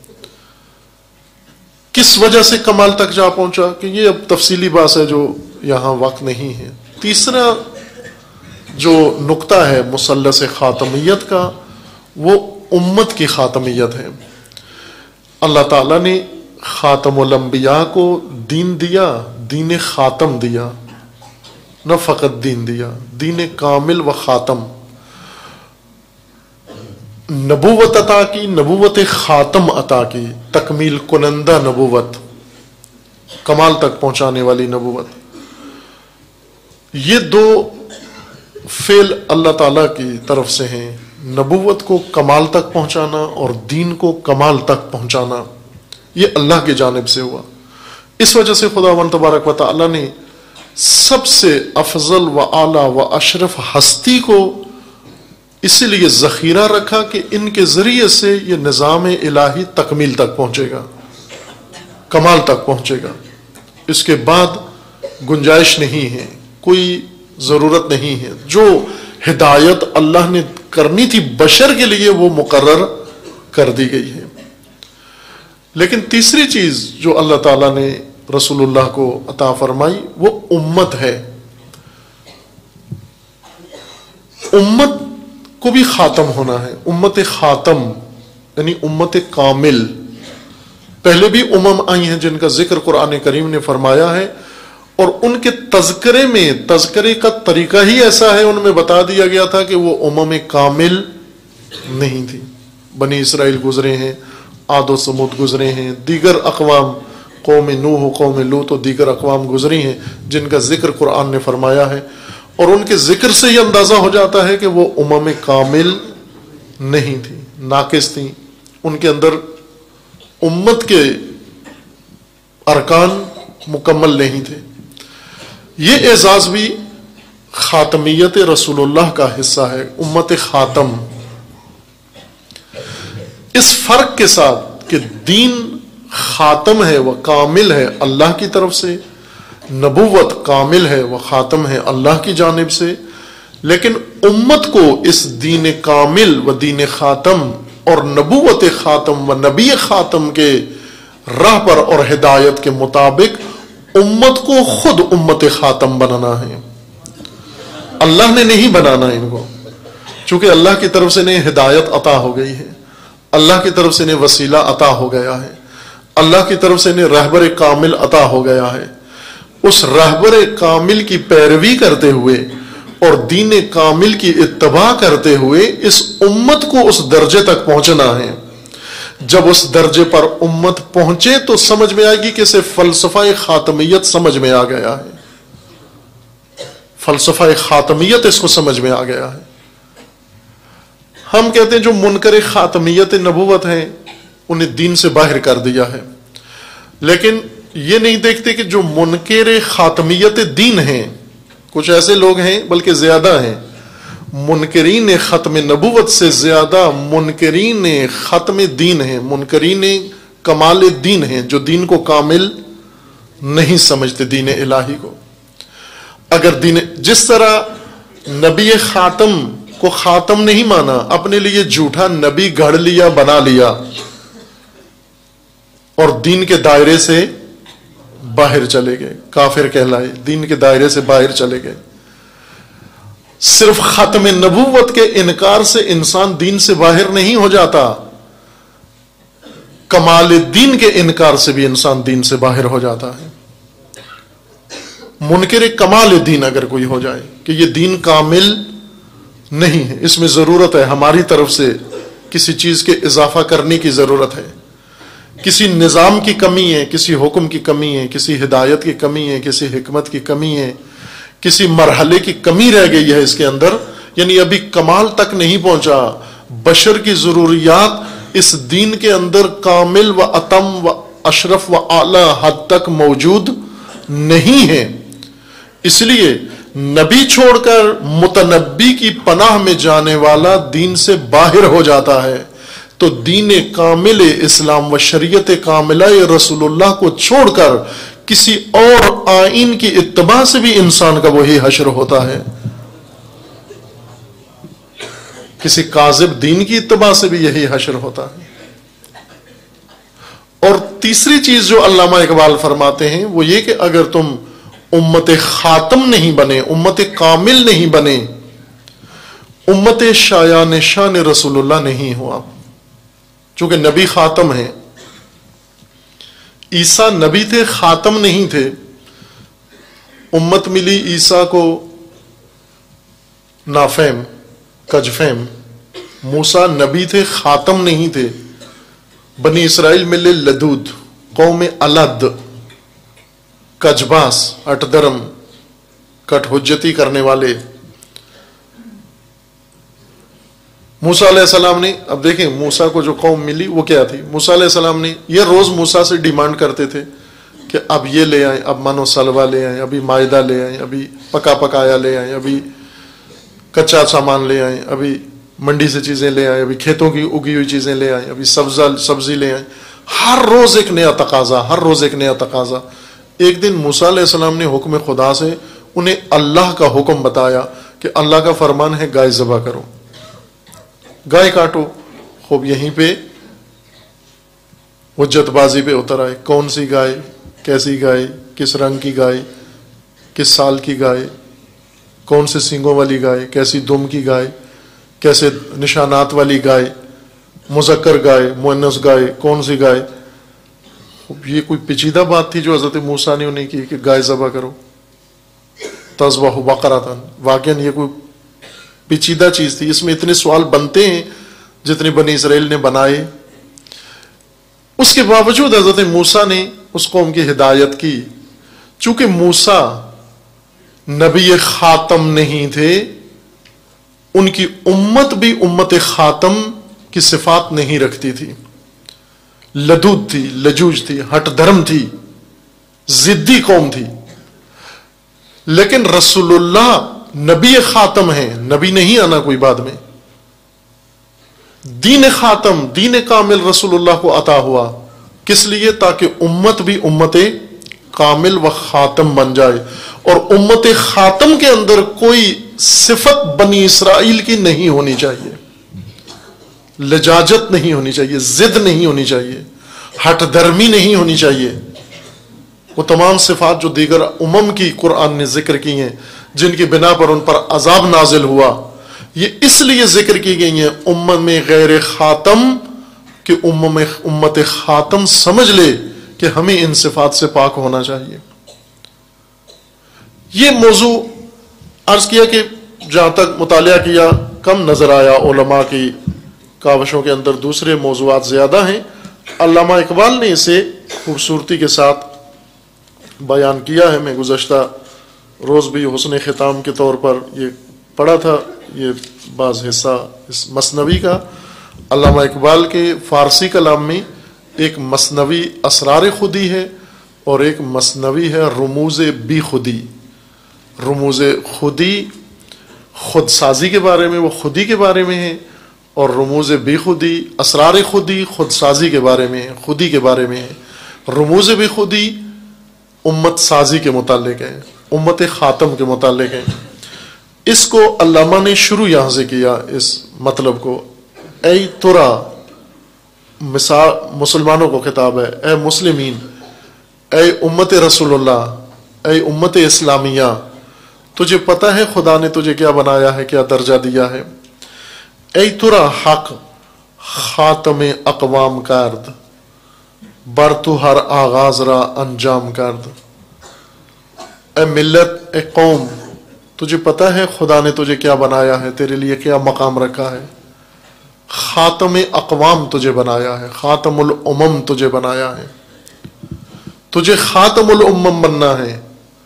A: کس وجہ سے کمال تک جا پہنچا کہ یہ اب تفصیلی بات ہے جو یہاں وقت نہیں ہے. تیسرا جو نقطہ ہے مثلث خاتمیت کا، وہ امت کی خاتمیت ہے. اللہ تعالیٰ نے خاتم الانبیاء کو دین دیا، دین خاتم دیا، نہ فقط دین دیا، دین کامل و خاتم. نبوت عطا کی، نبوت خاتم عطا کی، تکمیل کنندہ نبوت، کمال تک پہنچانے والی نبوت. یہ دو فعل اللہ تعالیٰ کی طرف سے ہیں، نبوت کو کمال تک پہنچانا اور دین کو کمال تک پہنچانا. یہ اللہ کی جانب سے ہوا. اس وجہ سے خداوند تبارک و تعالیٰ نے سب سے افضل و اعلیٰ و اشرف ہستی کو اسی لیے ذخیرہ رکھا کہ ان کے ذریعے سے یہ نظام الہی تکمیل تک پہنچے گا، کمال تک پہنچے گا. اس کے بعد گنجائش نہیں ہے، کوئی ضرورت نہیں ہے. جو ہدایت اللہ نے کرنی تھی بشر کے لیے وہ مقرر کر دی گئی ہے. لیکن تیسری چیز جو اللہ تعالیٰ نے رسول اللہ کو عطا فرمائی وہ امت ہے. امت کو بھی خاتم ہونا ہے، امت خاتم یعنی امت کامل. پہلے بھی امم آئی ہیں جن کا ذکر قرآن کریم نے فرمایا ہے، اور ان کے تذکرے میں، تذکرے کا طریقہ ہی ایسا ہے، ان میں بتا دیا گیا تھا کہ وہ امم کامل نہیں تھی. بنی اسرائیل گزرے ہیں، عاد و سمود گزرے ہیں، دیگر اقوام قوم نوح، قوم لوط و دیگر اقوام گزری ہیں جن کا ذکر قرآن نے فرمایا ہے. اور ان کے ذکر سے یہ اندازہ ہو جاتا ہے کہ وہ امم کامل نہیں تھی، ناقص تھیں. ان کے اندر امت کے ارکان مکمل نہیں تھے. یہ اعزاز بھی خاتمیت رسول اللہ کا حصہ ہے، امت خاتم. اس فرق کے ساتھ کہ دین خاتم ہے وہ کامل ہے اللہ کی طرف سے، نبوت کامل ہے وہ خاتم ہے اللہ کی جانب سے، لیکن امت کو اس دین کامل و دین خاتم اور نبوت خاتم و نبی خاتم کے راہ پر اور ہدایت کے مطابق امت کو خود امت خاتم بنانا ہے. اللہ نے نہیں بنانا ان کو، چونکہ اللہ کی طرف سے انہیں ہدایت عطا ہو گئی ہے، اللہ کی طرف سے انہیں وسیلہ عطا ہو گیا ہے، اللہ کی طرف سے انہیں رہبر کامل عطا ہو گیا ہے. اس رہبر کامل کی پیروی کرتے ہوئے اور دین کامل کی اتباع کرتے ہوئے اس امت کو اس درجے تک پہنچنا ہے. جب اس درجے پر امت پہنچے تو سمجھ میں آئے گی کہ اسے فلسفہ خاتمیت سمجھ میں آ گیا ہے، فلسفہ خاتمیت اس کو سمجھ میں آ گیا ہے. ہم کہتے ہیں جو منکر خاتمیت نبوت ہیں انہیں دین سے باہر کر دیا ہے، لیکن یہ نہیں دیکھتے کہ جو منکر خاتمیت دین ہیں، کچھ ایسے لوگ ہیں بلکہ زیادہ ہیں، منکرین ختم نبوت سے زیادہ منکرین ختم دین ہیں، منکرین کمال دین ہیں، جو دین کو کامل نہیں سمجھتے، دین الہی کو. اگر دین جس طرح نبی خاتم کو خاتم نہیں مانا، اپنے لیے جھوٹا نبی گھڑ لیا، بنا لیا اور دین کے دائرے سے باہر چلے گئے، کافر کہلائے، دین کے دائرے سے باہر چلے گئے۔ صرف ختم نبوت کے انکار سے انسان دین سے باہر نہیں ہو جاتا، کمال دین کے انکار سے بھی انسان دین سے باہر ہو جاتا ہے۔ منکر کمال دین اگر کوئی ہو جائے کہ یہ دین کامل نہیں ہے، اس میں ضرورت ہے ہماری طرف سے کسی چیز کے اضافہ کرنے کی ضرورت ہے، کسی نظام کی کمی ہے، کسی حکم کی کمی ہے، کسی ہدایت کی کمی ہے، کسی حکمت کی کمی ہے، کسی مرحلے کی کمی رہ گئی ہے اس کے اندر، یعنی ابھی کمال تک نہیں پہنچا، بشر کی ضروریات اس دین کے اندر کامل و اتم و اشرف و اعلی حد تک موجود نہیں ہے۔ اس لیے نبی چھوڑ کر متنبی کی پناہ میں جانے والا دین سے باہر ہو جاتا ہے، تو دین کامل اسلام و شریعت کاملہ رسول اللہ کو چھوڑ کر کسی اور آئین کی اتباع سے بھی انسان کا وہی حشر ہوتا ہے، کسی کاذب دین کی اتباع سے بھی یہی حشر ہوتا ہے۔ اور تیسری چیز جو علامہ اقبال فرماتے ہیں وہ یہ کہ اگر تم امت خاتم نہیں بنے، امت کامل نہیں بنے، امت شایان شان رسول اللہ نہیں ہوا، چونکہ نبی خاتم ہے، عیسیٰ نبی تھے، خاتم نہیں تھے، امت ملی عیسیٰ کو نافہم کج فہم، موسیٰ نبی تھے، خاتم نہیں تھے، بنی اسرائیل ملے لدود، قوم الد، کجباس، اٹ درم، کٹ حجتی کرنے والے۔ موسیٰ علیہ السلام نے، اب دیکھیں موسیٰ کو جو قوم ملی وہ کیا تھی، موسیٰ علیہ السلام نے یہ روز موسیٰ سے ڈیمانڈ کرتے تھے کہ اب یہ لے آئیں، اب من و سلوہ لے آئیں، ابھی مائدہ لے آئیں، ابھی پکا پکایا لے آئیں، ابھی کچا سامان لے آئیں، ابھی منڈی سے چیزیں لے آئیں، ابھی کھیتوں کی اگی ہوئی چیزیں لے آئیں، ابھی سبزہ سبزی لے آئیں، ہر روز ایک نیا تقاضا، ہر روز ایک نیا تقاضا۔ ایک دن موسیٰ علیہ السلام نے حکم خدا سے انہیں اللہ کا حکم بتایا کہ اللہ کا فرمان ہے گائے ذبح کرو، گائے کاٹو۔ خوب یہیں پہ حجت بازی پہ اتر آئے، کون سی گائے، کیسی گائے، کس رنگ کی گائے، کس سال کی گائے، کون سے سینگوں والی گائے، کیسی دم کی گائے، کیسے نشانات والی گائے، مذکر گائے، مؤنث گائے، کون سی گائے۔ یہ کوئی پیچیدہ بات تھی جو حضرت موسیٰ نے انہیں کی کہ گائے ذبح کرو، تذبح بقرۃ، واقعاً یہ کوئی پیچیدہ چیز تھی، اس میں اتنے سوال بنتے ہیں جتنے بنی اسرائیل نے بنائے۔ اس کے باوجود حضرت موسیٰ نے اس قوم کی ہدایت کی، چونکہ موسیٰ نبی خاتم نہیں تھے، ان کی امت بھی امت خاتم کی صفات نہیں رکھتی تھی، لدود تھی، لجوج تھی، ہٹ دھرم تھی، ضدی قوم تھی۔ لیکن رسول اللہ نبی خاتم ہیں، نبی نہیں آنا کوئی بعد میں، دین خاتم، دین کامل رسول اللہ کو عطا ہوا، کس لیے؟ تاکہ امت بھی امت کامل و خاتم بن جائے، اور امت خاتم کے اندر کوئی صفت بنی اسرائیل کی نہیں ہونی چاہیے، لجاجت نہیں ہونی چاہیے، ضد نہیں ہونی چاہیے، ہٹ درمی نہیں ہونی چاہیے۔ وہ تمام صفات جو دیگر امم کی قرآن نے ذکر کی ہیں، جن کی بنا پر ان پر عذاب نازل ہوا، یہ اس لیے ذکر کی گئی ہیں امت میں غیر خاتم کہ امم امت خاتم سمجھ لے کہ ہمیں ان صفات سے پاک ہونا چاہیے۔ یہ موضوع عرض کیا کہ جہاں تک مطالعہ کیا کم نظر آیا، علماء کی کاوشوں کے اندر دوسرے موضوعات زیادہ ہیں۔ علامہ اقبال نے اسے خوبصورتی کے ساتھ بیان کیا ہے۔ میں گزشتہ روز بھی حسن ختام کے طور پر یہ پڑھا تھا، یہ بعض حصہ اس مثنوی کا۔ علامہ اقبال کے فارسی کلام میں ایک مثنوی اسرار خودی ہے اور ایک مثنوی ہے رموز بی خودی۔ رموز خودی خود سازی کے بارے میں، وہ خودی کے بارے میں ہے، اور رموز بی خودی اسرار خودی خود سازی کے بارے میں ہے، خودی کے بارے میں ہے۔ رموز بی خودی امت سازی کے متعلق ہے، امت خاتم کے متعلق ہے۔ اس کو علامہ نے شروع یہاں سے کیا، اس مطلب کو، اے ترا، مثال مسلمانوں کو خطاب ہے، اے مسلمین، اے امت رسول اللہ، اے امت اسلامیہ، تجھے پتہ ہے خدا نے تجھے کیا بنایا ہے، کیا درجہ دیا ہے؟ اے ترا حق خاتم اقوام کرد، بر تو ہر آغاز را انجام کرد۔ اے ملت، اے قوم، تجھے پتہ ہے خدا نے تجھے کیا بنایا ہے، تیرے لیے کیا مقام رکھا ہے؟ خاتم اقوام تجھے بنایا ہے، خاتم الامم تجھے بنایا ہے، تجھے خاتم الامم بننا ہے،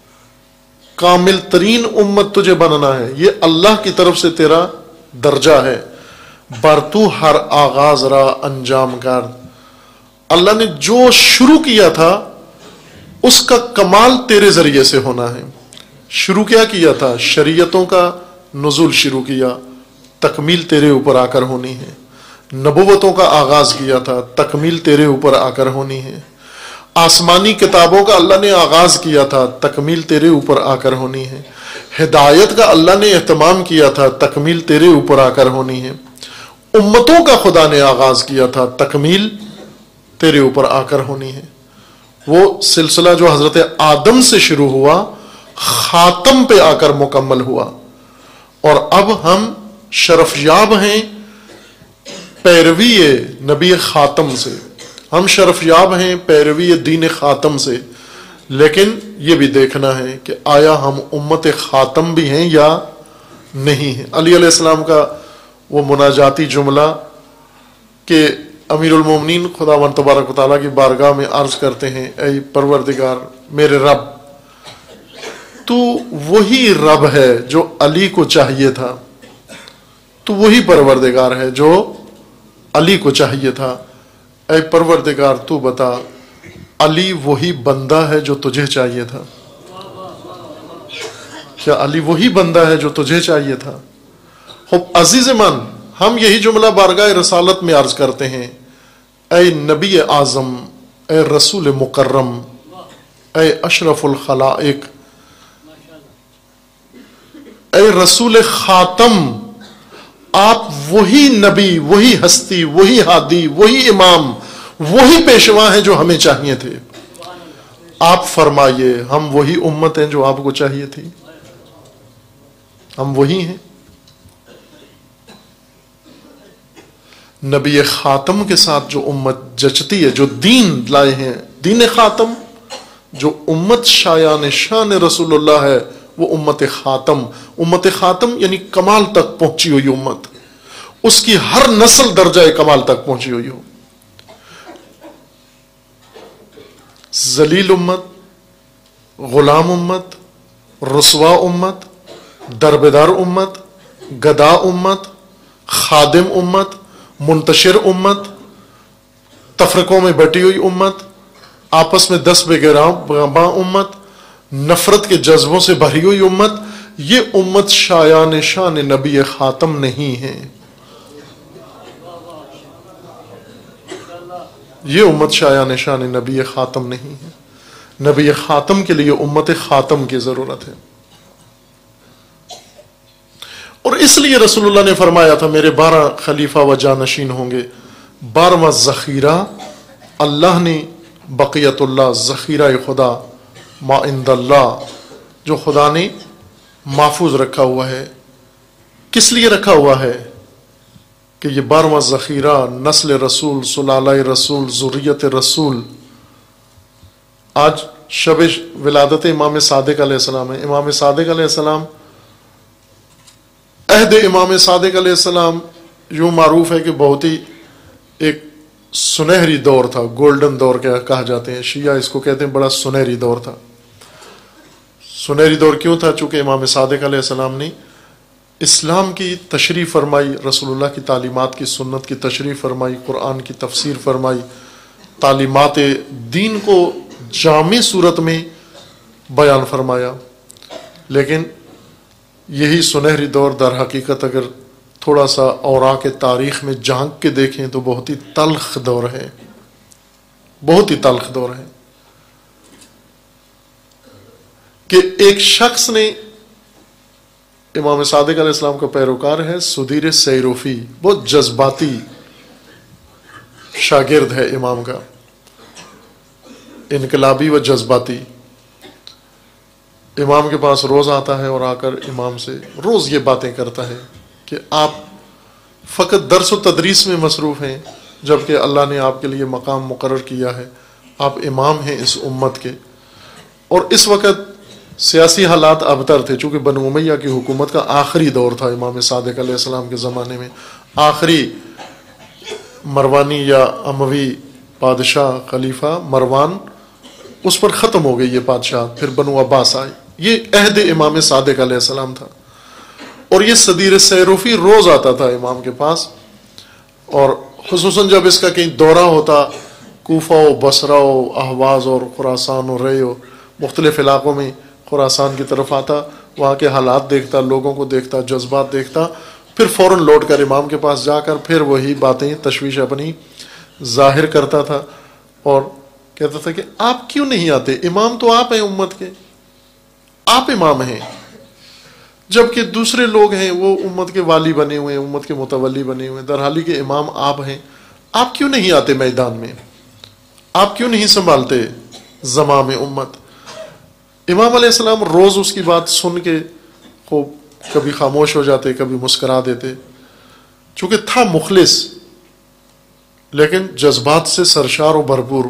A: کامل ترین امت تجھے بننا ہے، یہ اللہ کی طرف سے تیرا درجہ ہے۔ برتو ہر آغاز را انجام کر، اللہ نے جو شروع کیا تھا اس کا کمال تیرے ذریعے سے ہونا ہے۔ شروع کیا کیا تھا؟ شریعتوں کا نزول شروع کیا، تکمیل تیرے اوپر آ کر ہونی ہے۔ نبوتوں کا آغاز کیا تھا، تکمیل تیرے اوپر آ کر ہونی ہے۔ آسمانی کتابوں کا اللہ نے آغاز کیا تھا، تکمیل تیرے اوپر آ کر ہونی ہے۔ ہدایت کا اللہ نے اہتمام کیا تھا، تکمیل تیرے اوپر آ کر ہونی ہے۔ امتوں کا خدا نے آغاز کیا تھا، تکمیل تیرے اوپر آ کر ہونی ہے۔ وہ سلسلہ جو حضرت آدم سے شروع ہوا، خاتم پہ آ کر مکمل ہوا، اور اب ہم شرف یاب ہیں پیروی نبی خاتم سے، ہم شرف یاب ہیں پیروی دین خاتم سے، لیکن یہ بھی دیکھنا ہے کہ آیا ہم امت خاتم بھی ہیں یا نہیں ہیں۔ علی علیہ السلام کا وہ مناجاتی جملہ کہ امیر المومنین خداوند تبارک و تعالیٰ کی بارگاہ میں عرض کرتے ہیں، اے پروردگار میرے رب، تو وہی رب ہے جو علی کو چاہیے تھا، تو وہی پروردگار ہے جو علی کو چاہیے تھا۔ اے پروردگار تو بتا، علی وہی بندہ ہے جو تجھے چاہیے تھا؟ کیا علی وہی بندہ ہے جو تجھے چاہیے تھا؟ خوب عزیز من، ہم یہی جملہ بارگاہ رسالت میں عرض کرتے ہیں، اے نبی اعظم، اے رسول مکرم، اے اشرف الخلائق، اے رسول خاتم، آپ وہی نبی، وہی ہستی، وہی ہادی، وہی امام، وہی پیشوا ہیں جو ہمیں چاہیے تھے۔ آپ فرمائیے، ہم وہی امت ہیں جو آپ کو چاہیے تھی؟ ہم وہی ہیں؟ نبی خاتم کے ساتھ جو امت جچتی ہے، جو دین لائے ہیں، دین خاتم، جو امت شایان شان رسول اللہ ہے، وہ امت خاتم۔ امت خاتم یعنی کمال تک پہنچی ہوئی امت، اس کی ہر نسل درجہ کمال تک پہنچی ہوئی ہو۔ ذلیل امت، غلام امت، رسوا امت، دربدار امت، گدا امت، خادم امت، منتشر امت، تفرقوں میں بٹی ہوئی امت، آپس میں دس بےگاں امت، نفرت کے جذبوں سے بھری ہوئی امت، یہ امت شایان شان نبی خاتم نہیں ہے۔ یہ امت شایان شان نبی خاتم نہیں ہے۔ نبی خاتم کے لیے امت خاتم کی ضرورت ہے، اور اس لیے رسول اللہ نے فرمایا تھا میرے بارہ خلیفہ و جانشین ہوں گے۔ بارہواں ذخیرہ اللہ نے، بقیت اللہ، ذخیرہ خدا، ما عند اللہ، جو خدا نے محفوظ رکھا ہوا ہے۔ کس لیے رکھا ہوا ہے؟ کہ یہ بارہواں ذخیرہ نسل رسول، سلالہ رسول، ذریت رسول۔ آج شب ولادت امام صادق علیہ السلام ہے۔ امام صادق علیہ السلام، عہد امام صادق علیہ السلام یوں معروف ہے کہ بہت ہی ایک سنہری دور تھا، گولڈن دور کہا جاتے ہیں، شیعہ اس کو کہتے ہیں بڑا سنہری دور تھا۔ سنہری دور کیوں تھا؟ چونکہ امام صادق علیہ السلام نے اسلام کی تشریح فرمائی، رسول اللہ کی تعلیمات کی، سنت کی تشریح فرمائی، قرآن کی تفسیر فرمائی، تعلیمات دین کو جامع صورت میں بیان فرمایا۔ لیکن یہی سنہری دور در حقیقت اگر تھوڑا سا اوراق تاریخ میں جھانک کے دیکھیں تو بہت ہی تلخ دور ہے، بہت ہی تلخ دور ہے، کہ ایک شخص نے امام صادق علیہ السلام کا پیروکار ہے سدیر سیروفی، بہت جذباتی شاگرد ہے امام کا، انقلابی و جذباتی. امام کے پاس روز آتا ہے اور آ کر امام سے روز یہ باتیں کرتا ہے کہ آپ فقط درس و تدریس میں مصروف ہیں، جبکہ اللہ نے آپ کے لیے مقام مقرر کیا ہے، آپ امام ہیں اس امت کے. اور اس وقت سیاسی حالات ابتر تھے، چونکہ بنو امیہ کی حکومت کا آخری دور تھا امام صادق علیہ السلام کے زمانے میں. آخری مروانی یا اموی بادشاہ خلیفہ مروان، اس پر ختم ہو گئی یہ بادشاہ، پھر بنو عباس آئے. یہ عہد امام صادق علیہ السلام تھا. اور یہ صدیر سیروفی روز آتا تھا امام کے پاس، اور خصوصاً جب اس کا کہیں دورہ ہوتا کوفہ و بصرہ و اہواز اور خراسان و رے و مختلف علاقوں میں، خراسان کی طرف آتا، وہاں کے حالات دیکھتا، لوگوں کو دیکھتا، جذبات دیکھتا، پھر فوراً لوٹ کر امام کے پاس جا کر پھر وہی باتیں تشویش اپنی ظاہر کرتا تھا اور کہتا تھا کہ آپ کیوں نہیں آتے؟ امام تو آپ ہیں امت کے، آپ امام ہیں، جبکہ دوسرے لوگ ہیں وہ امت کے والی بنے ہوئے ہیں، امت کے متولی بنے ہوئے ہیں، درحالی کہ امام آپ ہیں. آپ کیوں نہیں آتے میدان میں؟ آپ کیوں نہیں سنبھالتے زمام امت؟ امام علیہ السلام روز اس کی بات سن کے خوب کبھی خاموش ہو جاتے، کبھی مسکرا دیتے، چونکہ تھا مخلص لیکن جذبات سے سرشار و بھرپور.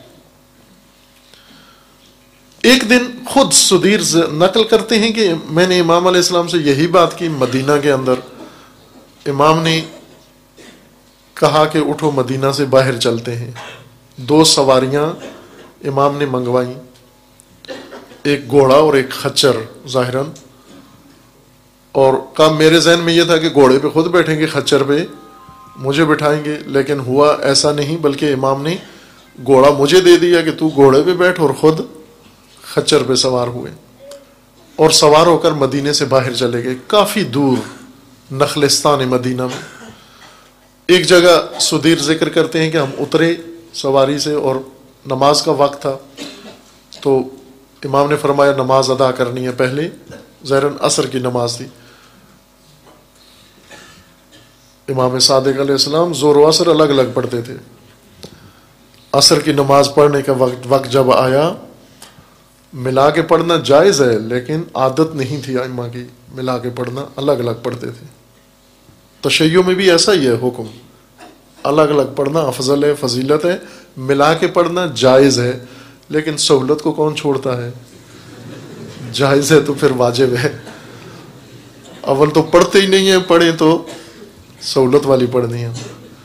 A: ایک دن خود سدیر نقل کرتے ہیں کہ میں نے امام علیہ السلام سے یہی بات کی مدینہ کے اندر. امام نے کہا کہ اٹھو مدینہ سے باہر چلتے ہیں. دو سواریاں امام نے منگوائیں، ایک گھوڑا اور ایک خچر ظاہراً، اور کہا میرے ذہن میں یہ تھا کہ گھوڑے پہ خود بیٹھیں گے، خچر پہ مجھے بٹھائیں گے، لیکن ہوا ایسا نہیں، بلکہ امام نے گھوڑا مجھے دے دیا کہ تو گھوڑے پہ بیٹھ، اور خود خچر پہ سوار ہوئے اور سوار ہو کر مدینے سے باہر چلے گئے. کافی دور نخلستان مدینہ میں ایک جگہ سدیر ذکر کرتے ہیں کہ ہم اترے سواری سے اور نماز کا وقت تھا، تو امام نے فرمایا نماز ادا کرنی ہے پہلے. ظاہراً عصر کی نماز تھی. امام صادق علیہ السلام زور و عصر الگ الگ پڑھتے تھے. عصر کی نماز پڑھنے کا وقت وقت جب آیا، ملا کے پڑھنا جائز ہے لیکن عادت نہیں تھی ائمہ کی، ملا کے پڑھنا، الگ الگ پڑھتے تھے. تشیع میں بھی ایسا ہی ہے حکم، الگ الگ پڑھنا افضل ہے، فضیلت ہے. ملا کے پڑھنا جائز ہے لیکن سہولت کو کون چھوڑتا ہے؟ جائز ہے تو پھر واجب ہے. اول تو پڑھتے ہی نہیں ہیں، پڑھیں تو سہولت والی پڑھنی ہے.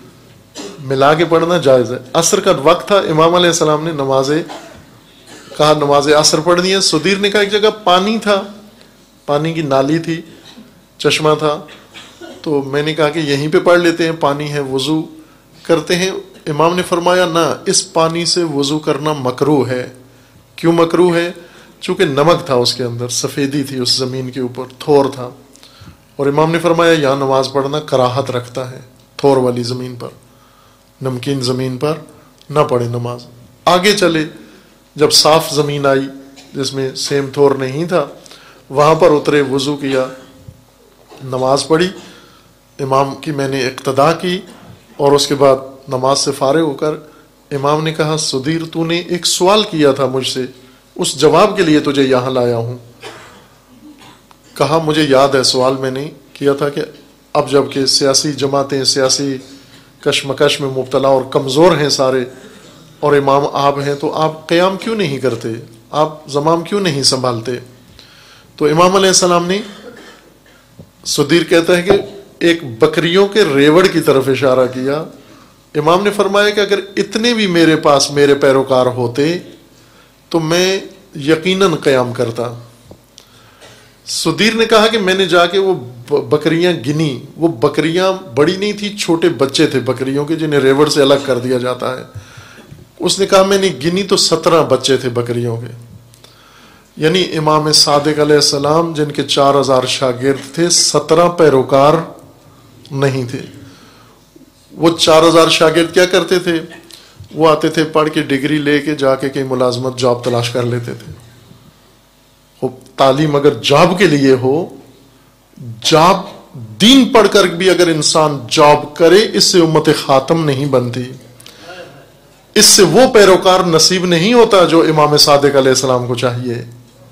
A: ملا کے پڑھنا جائز ہے. عصر کا وقت تھا، امام علیہ السلام نے نماز کہا نماز عصر پڑھنی ہے. سدیر نے کہا ایک جگہ پانی تھا، پانی کی نالی تھی، چشمہ تھا، تو میں نے کہا کہ یہیں پہ پڑھ لیتے ہیں، پانی ہے، وضو کرتے ہیں. امام نے فرمایا نہ، اس پانی سے وضو کرنا مکروہ ہے. کیوں مکروہ ہے؟ چونکہ نمک تھا اس کے اندر، سفیدی تھی اس زمین کے اوپر، تھور تھا. اور امام نے فرمایا یہاں نماز پڑھنا کراہت رکھتا ہے، تھور والی زمین پر، نمکین زمین پر نہ پڑھے نماز. آگے چلے، جب صاف زمین آئی جس میں سیم تھور نہیں تھا، وہاں پر اترے، وضو کیا، نماز پڑھی. امام کی میں نے اقتداء کی اور اس کے بعد نماز سے فارغ ہو کر امام نے کہا سدیر تو نے ایک سوال کیا تھا مجھ سے، اس جواب کے لیے تجھے یہاں لایا ہوں. کہا مجھے یاد ہے سوال میں نے کیا تھا کہ اب جب کہ سیاسی جماعتیں سیاسی کشمکش میں مبتلا اور کمزور ہیں سارے، اور امام آپ ہیں، تو آپ قیام کیوں نہیں کرتے، آپ زمام کیوں نہیں سنبھالتے؟ تو امام علیہ السلام نے، سدیر کہتا ہے کہ ایک بکریوں کے ریوڑ کی طرف اشارہ کیا. امام نے فرمایا کہ اگر اتنے بھی میرے پاس میرے پیروکار ہوتے تو میں یقیناً قیام کرتا. سدیر نے کہا کہ میں نے جا کے وہ بکریاں گنی، وہ بکریاں بڑی نہیں تھی، چھوٹے بچے تھے بکریوں کے جنہیں ریوڑ سے الگ کر دیا جاتا ہے. اس نے کہا میں نے گنی تو سترہ بچے تھے بکریوں کے. یعنی امام صادق علیہ السلام جن کے چار ہزار شاگرد تھے، سترہ پیروکار نہیں تھے. وہ چار ہزار شاگرد کیا کرتے تھے؟ وہ آتے تھے پڑھ کے ڈگری لے کے جا کے کہیں ملازمت جاب تلاش کر لیتے تھے. تعلیم اگر جاب کے لیے ہو، جاب دین پڑھ کر بھی اگر انسان جاب کرے اس سے امت خاتم نہیں بنتی، اس سے وہ پیروکار نصیب نہیں ہوتا جو امام صادق علیہ السلام کو چاہیے۔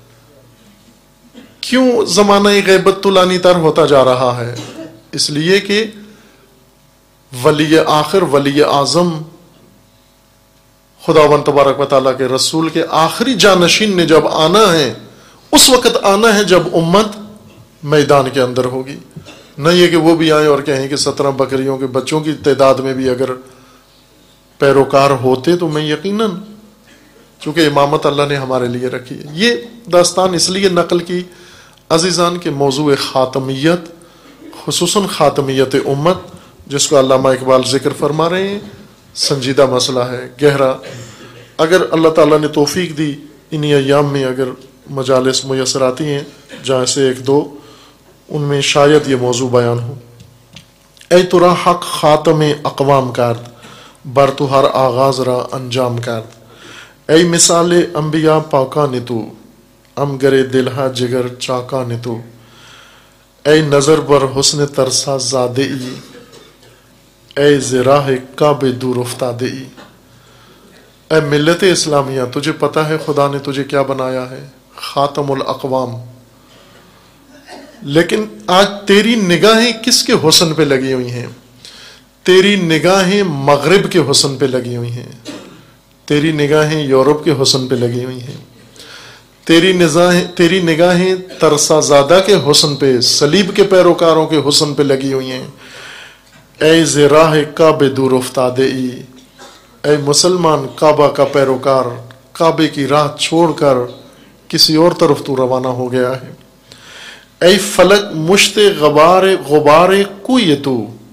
A: کیوں زمانہ غیبت طولانی تر ہوتا جا رہا ہے؟ اس لیے کہ ولی آخر ولی اعظم خداوند تبارک و تعالیٰ کے رسول کے آخری جانشین نے جب آنا ہے، اس وقت آنا ہے جب امت میدان کے اندر ہوگی، نہ یہ کہ وہ بھی آئیں اور کہیں کہ سترہ بکریوں کے بچوں کی تعداد میں بھی اگر پیروکار ہوتے تو میں یقیناً، چونکہ امامت اللہ نے ہمارے لیے رکھی ہے۔ یہ داستان اس لیے نقل کی عزیزان کہ موضوع خاتمیت، خصوصاً خاتمیت امت، جس کو علامہ اقبال ذکر فرما رہے ہیں، سنجیدہ مسئلہ ہے، گہرا۔ اگر اللہ تعالیٰ نے توفیق دی انہی ایام میں اگر مجالس میسر آتی ہیں جہاں سے ایک دو، ان میں شاید یہ موضوع بیان ہو۔ اے ترا حق خاتم اقوام کرد، بر تو ہر آغاز را انجام کرد۔ اے مثال انبیاء پاکان تو، ام گرے دلہا جگر چاکان تو۔ اے نظر بر حسن ترسا زادے ای، اے زراح کعب دور افتادے ای۔ اے ملت اسلامیہ، تجھے پتہ ہے خدا نے تجھے کیا بنایا ہے؟ خاتم الاقوام۔ لیکن آج تیری نگاہیں کس کے حسن پہ لگی ہوئی ہیں؟ تیری نگاہیں مغرب کے حسن پہ لگی ہوئی ہیں، تیری نگاہیں یورپ کے حسن پہ لگی ہوئی ہیں، تیری نگاہیں تیری نگاہیں ترسا زادہ کے حسن پہ، صلیب کے پیروکاروں کے حسن پہ لگی ہوئی ہیں۔ اے زراح کعبہ دور افتادے ای، اے مسلمان کعبہ کا پیروکار، کعبے کی راہ چھوڑ کر کسی اور طرف تو روانہ ہو گیا ہے۔ اے فلک مشت غبار غبار کوئی تو،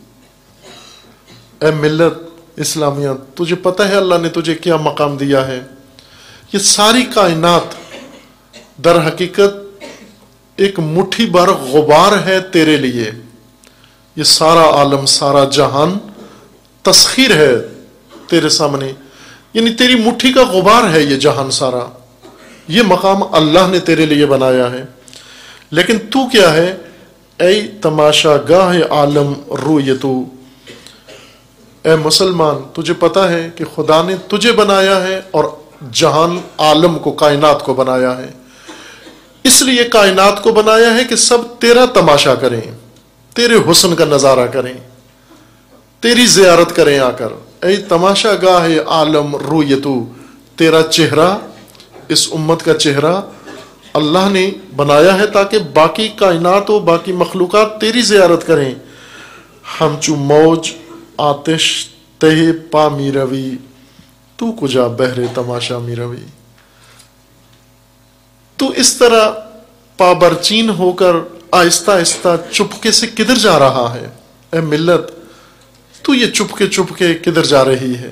A: اے ملت اسلامیہ تجھے پتہ ہے اللہ نے تجھے کیا مقام دیا ہے؟ یہ ساری کائنات در حقیقت ایک مٹھی بھر غبار ہے تیرے لیے۔ یہ سارا عالم، سارا جہان تسخیر ہے تیرے سامنے، یعنی تیری مٹھی کا غبار ہے یہ جہان سارا۔ یہ مقام اللہ نے تیرے لیے بنایا ہے، لیکن تو کیا ہے؟ اے تماشا گاہ عالم رویتو، اے مسلمان تجھے پتہ ہے کہ خدا نے تجھے بنایا ہے اور جہان عالم کو، کائنات کو بنایا ہے۔ اس لیے کائنات کو بنایا ہے کہ سب تیرا تماشا کریں، تیرے حسن کا نظارہ کریں، تیری زیارت کریں آ کر۔ اے تماشا گاہ عالم رویتو، تیرا چہرہ، اس امت کا چہرہ اللہ نے بنایا ہے تاکہ باقی کائنات و باقی مخلوقات تیری زیارت کریں۔ ہم چو موج آتش تہ پا می روی، تو کجا بہر تماشا می روی۔ تو اس طرح پابرچین ہو کر آہستہ آہستہ چپکے سے کدھر جا رہا ہے؟ اے ملت تو یہ چپکے چپکے کدھر جا رہی ہے؟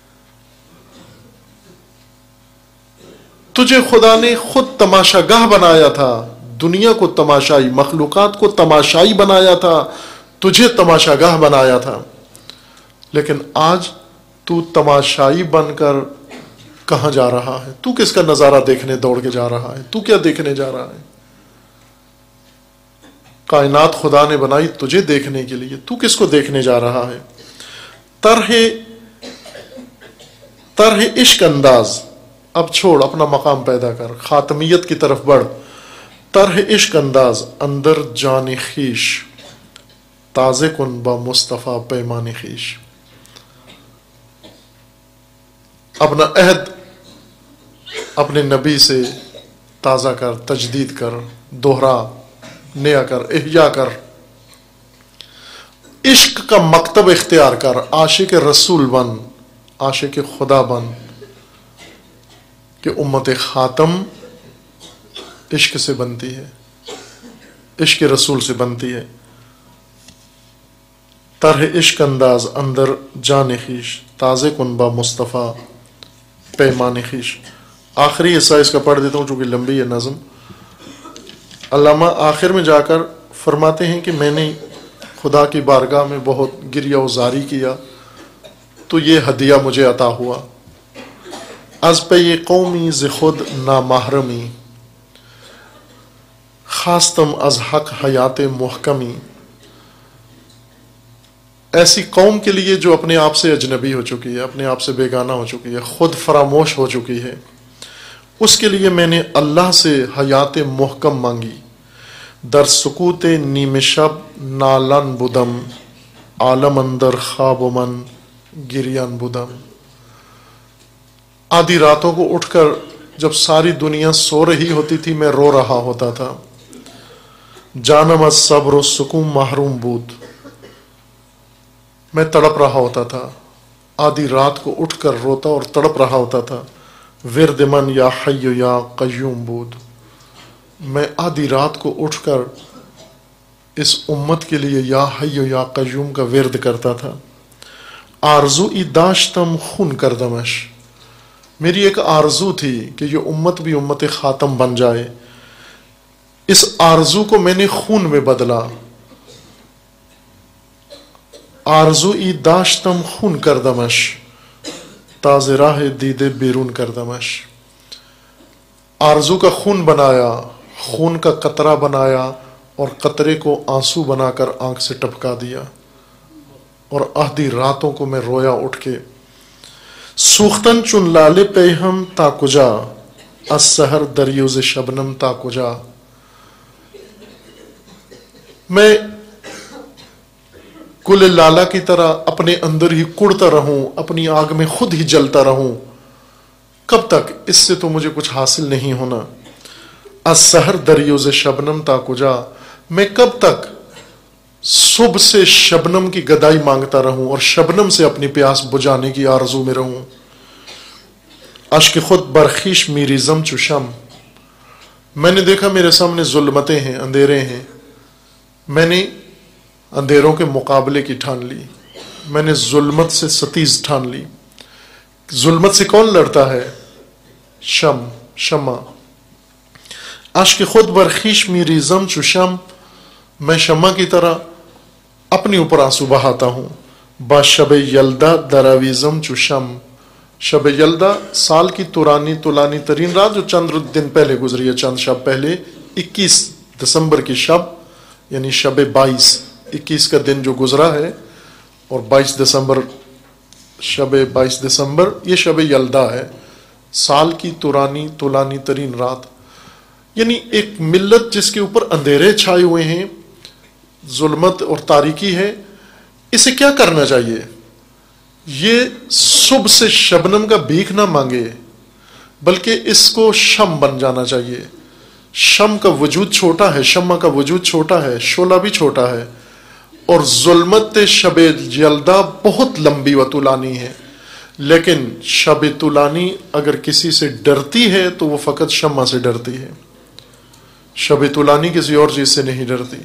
A: تجھے خدا نے خود تماشا گاہ بنایا تھا، دنیا کو تماشائی، مخلوقات کو تماشائی بنایا تھا، تجھے تماشا گاہ بنایا تھا، لیکن آج تو تماشائی بن کر کہاں جا رہا ہے؟ تو کس کا نظارہ دیکھنے دوڑ کے جا رہا ہے؟ تو کیا دیکھنے جا رہا ہے؟ کائنات خدا نے بنائی تجھے دیکھنے کے لیے، تو کس کو دیکھنے جا رہا ہے؟ طرح طرح عشق انداز، اب چھوڑ، اپنا مقام پیدا کر، خاتمیت کی طرف بڑھ۔ طرح عشق انداز اندر جان خیش، تازے کن با مصطفیٰ پیمان خیش۔ اپنا عہد اپنے نبی سے تازہ کر، تجدید کر، دوہرا، نیا کر، احیا کر، عشق کا مکتب اختیار کر، عاشق رسول بن، عاشق خدا بن، کہ امت خاتم عشق سے بنتی ہے، عشق رسول سے بنتی ہے۔ طرح عشق انداز اندر جان خیش، تازے کن با مصطفیٰ پیمان خیش۔ آخری حصہ اس کا پڑھ دیتا ہوں چونکہ لمبی ہے نظم۔ علامہ آخر میں جا کر فرماتے ہیں کہ میں نے خدا کی بارگاہ میں بہت گریہ و زاری کیا تو یہ ہدیہ مجھے عطا ہوا۔ از پہ قومی ز خود نامحرمی، خاصتم از حق حیات محکمی، ایسی قوم کے لیے جو اپنے آپ سے اجنبی ہو چکی ہے، اپنے آپ سے بیگانہ ہو چکی ہے، خود فراموش ہو چکی ہے، اس کے لیے میں نے اللہ سے حیات محکم مانگی۔ در سکوت نیم شب نالن بدم، عالم اندر خواب من گریان بدم۔ آدھی راتوں کو اٹھ کر جب ساری دنیا سو رہی ہوتی تھی میں رو رہا ہوتا تھا۔ جانم از صبر و سکون محروم بود، میں تڑپ رہا ہوتا تھا، آدھی رات کو اٹھ کر روتا اور تڑپ رہا ہوتا تھا۔ ورد من یا حی یا قیوم بود، میں آدھی رات کو اٹھ کر اس امت کے لیے یا حی یا قیوم کا ورد کرتا تھا۔ آرزو ای داشتم خون کردمش، میری ایک آرزو تھی کہ یہ امت بھی امت خاتم بن جائے، اس آرزو کو میں نے خون میں بدلا۔ آرزو ای داشتم خون کردمش، تاز راہ دیدے بیرون کردمش، آرزو کا خون بنایا، خون کا قطرہ بنایا اور قطرے کو آنسو بنا کر آنکھ سے ٹپکا دیا، اور آدھی راتوں کو میں رویا اٹھ کے۔ سوختن چون لالے پیہم تا کجا، از سحر دریوز شبنم تا کجا، میں گل لالا کی طرح اپنے اندر ہی کڑتا رہوں، اپنی آگ میں خود ہی جلتا رہوں، کب تک؟ اس سے تو مجھے کچھ حاصل نہیں ہونا۔ از سحر دریوز شبنم تا کجا، میں کب تک صبح سے شبنم کی گدائی مانگتا رہوں اور شبنم سے اپنی پیاس بجھانے کی آرزو میں رہوں۔ اشک خود برخیش میریزم چشم، میں نے دیکھا میرے سامنے ظلمتیں ہیں، اندھیرے ہیں، میں نے اندھیروں کے مقابلے کی ٹھان لی، میں نے ظلمت سے ستیز ٹھان لی۔ ظلمت سے کون لڑتا ہے؟ شم، شمع۔ اشک خود برخیش میریزم چشم، میں شمع کی طرح اپنی اوپر آنسو بہاتا ہوں۔ با شب یلدا دراویزم چشم، شب یلدا سال کی تورانی تولانی ترین رات جو چند دن پہلے گزری ہے، چند شب پہلے، اکیس دسمبر کی شب، یعنی شب بائیس، اکیس کا دن جو گزرا ہے اور بائیس دسمبر، شب بائیس دسمبر، یہ شب یلدا ہے، سال کی تورانی تولانی ترین رات، یعنی ایک ملت جس کے اوپر اندھیرے چھائے ہوئے ہیں، ظلمت اور تاریکی ہے، اسے کیا کرنا چاہیے؟ یہ صبح سے شبنم کا بھیک نہ مانگے، بلکہ اس کو شم بن جانا چاہیے۔ شم کا وجود چھوٹا ہے، شمع کا وجود چھوٹا ہے، شعلہ بھی چھوٹا ہے، اور ظلمت شب یلدا بہت لمبی و طولانی ہے، لیکن شب طولانی اگر کسی سے ڈرتی ہے تو وہ فقط شمع سے ڈرتی ہے، شب طولانی کسی اور چیز سے نہیں ڈرتی۔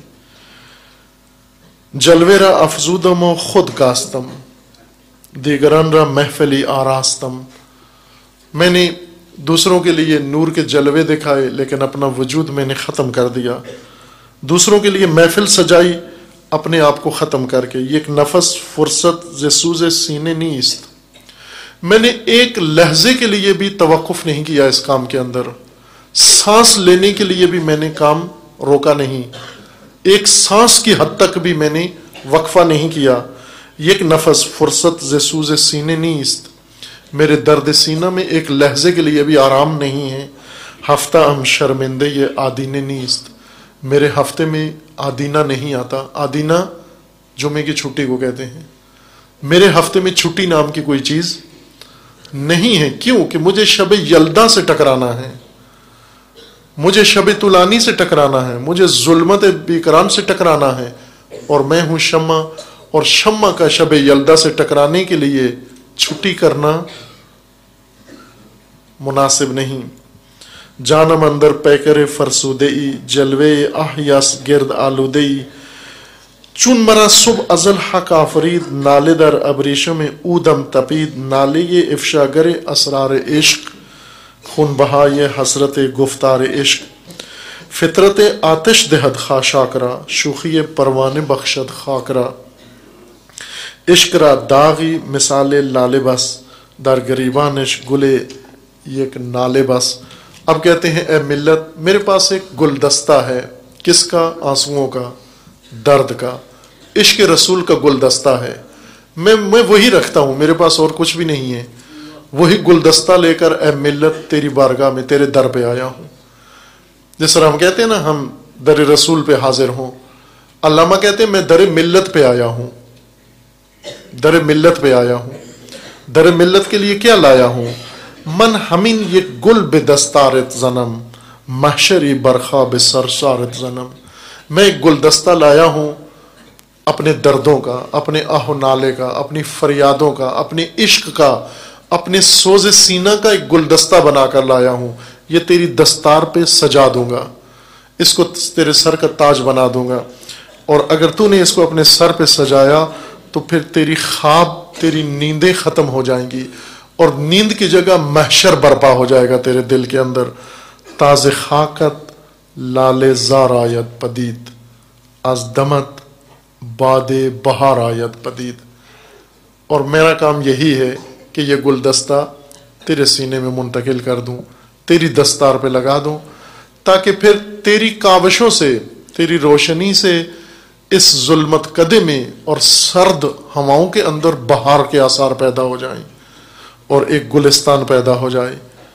A: جلوے را افزودم و خود کاستم، دیگران را محفلی آراستم، میں نے دوسروں کے لیے نور کے جلوے دکھائے لیکن اپنا وجود میں نے ختم کر دیا، دوسروں کے لیے محفل سجائی اپنے آپ کو ختم کر کے۔ یہ ایک نفس فرصت ز سوز سینے نیست، میں نے ایک لحظے کے لیے بھی توقف نہیں کیا اس کام کے اندر، سانس لینے کے لیے بھی میں نے کام روکا نہیں، ایک سانس کی حد تک بھی میں نے وقفہ نہیں کیا۔ یہ ایک نفس فرصت ز سوز سینے نیست، میرے درد سینہ میں ایک لحظے کے لیے بھی آرام نہیں ہے۔ ہفتہ ہم شرمندے یہ آدینے نیست، میرے ہفتے میں آدینہ نہیں آتا، آدینہ جمعے کی چھٹی کو کہتے ہیں، میرے ہفتے میں چھٹی نام کی کوئی چیز نہیں ہے۔ کیوں؟ کہ مجھے شب یلدا سے ٹکرانا ہے، مجھے شب طولانی سے ٹکرانا ہے، مجھے ظلمت بیکران سے ٹکرانا ہے، اور میں ہوں شمع، اور شمع کا شب یلدا سے ٹکرانے کے لیے چھٹی کرنا مناسب نہیں۔ جانم اندر پیکر فرسودئی، جلوے احیاس گرد آلودئی، چون مرا صبح ازل حق آفرید، نالے در ابریشم اودم تپید، نالے یہ افشاگر اسرار عشق، خون بہائے حسرت گفتار عشق، فطرت آتش دہد خاشاکرا، شوخی پروان بخشد خاکرا، عشق را داغی مثال لالے بس، در گریبانش گلے یک نالے بس۔ اب کہتے ہیں اے ملت، میرے پاس ایک گلدستہ ہے، کس کا؟ آنسوؤں کا، درد کا۔ عشق رسول کا گلدستہ ہے، میں میں وہی رکھتا ہوں، میرے پاس اور کچھ بھی نہیں ہے، وہی گلدستہ لے کر اے ملت تیری بارگاہ میں تیرے در پہ آیا ہوں۔ جس طرح ہم کہتے ہیں نا ہم در رسول پہ حاضر ہوں، علامہ کہتے ہیں میں در ملت پہ آیا ہوں، در ملت پہ آیا ہوں۔ در ملت کے لیے کیا لایا ہوں؟ من ہمین یہ گل بے دستارت زنم، محشری برخا بے سرسارت زنم۔ میں ایک گلدستہ لایا ہوں اپنے دردوں کا، اپنے آہ و نالے کا، اپنی فریادوں کا، اپنے عشق کا، اپنے سوز سینہ کا ایک گلدستہ بنا کر لایا ہوں۔ یہ تیری دستار پہ سجا دوں گا، اس کو تیرے سر کا تاج بنا دوں گا، اور اگر تو نے اس کو اپنے سر پہ سجایا تو پھر تیری خواب، تیری نیندیں ختم ہو جائیں گی، اور نیند کی جگہ محشر برپا ہو جائے گا تیرے دل کے اندر۔ تاز خاکت لال زار آیت پدید، از دمت باد بہار آیت پدید۔ اور میرا کام یہی ہے کہ یہ گلدستہ تیرے سینے میں منتقل کر دوں، تیری دستار پہ لگا دوں، تاکہ پھر تیری کاوشوں سے، تیری روشنی سے اس ظلمت کدے میں اور سرد ہواؤں کے اندر بہار کے آثار پیدا ہو جائیں اور ایک گلستان پیدا ہو جائے۔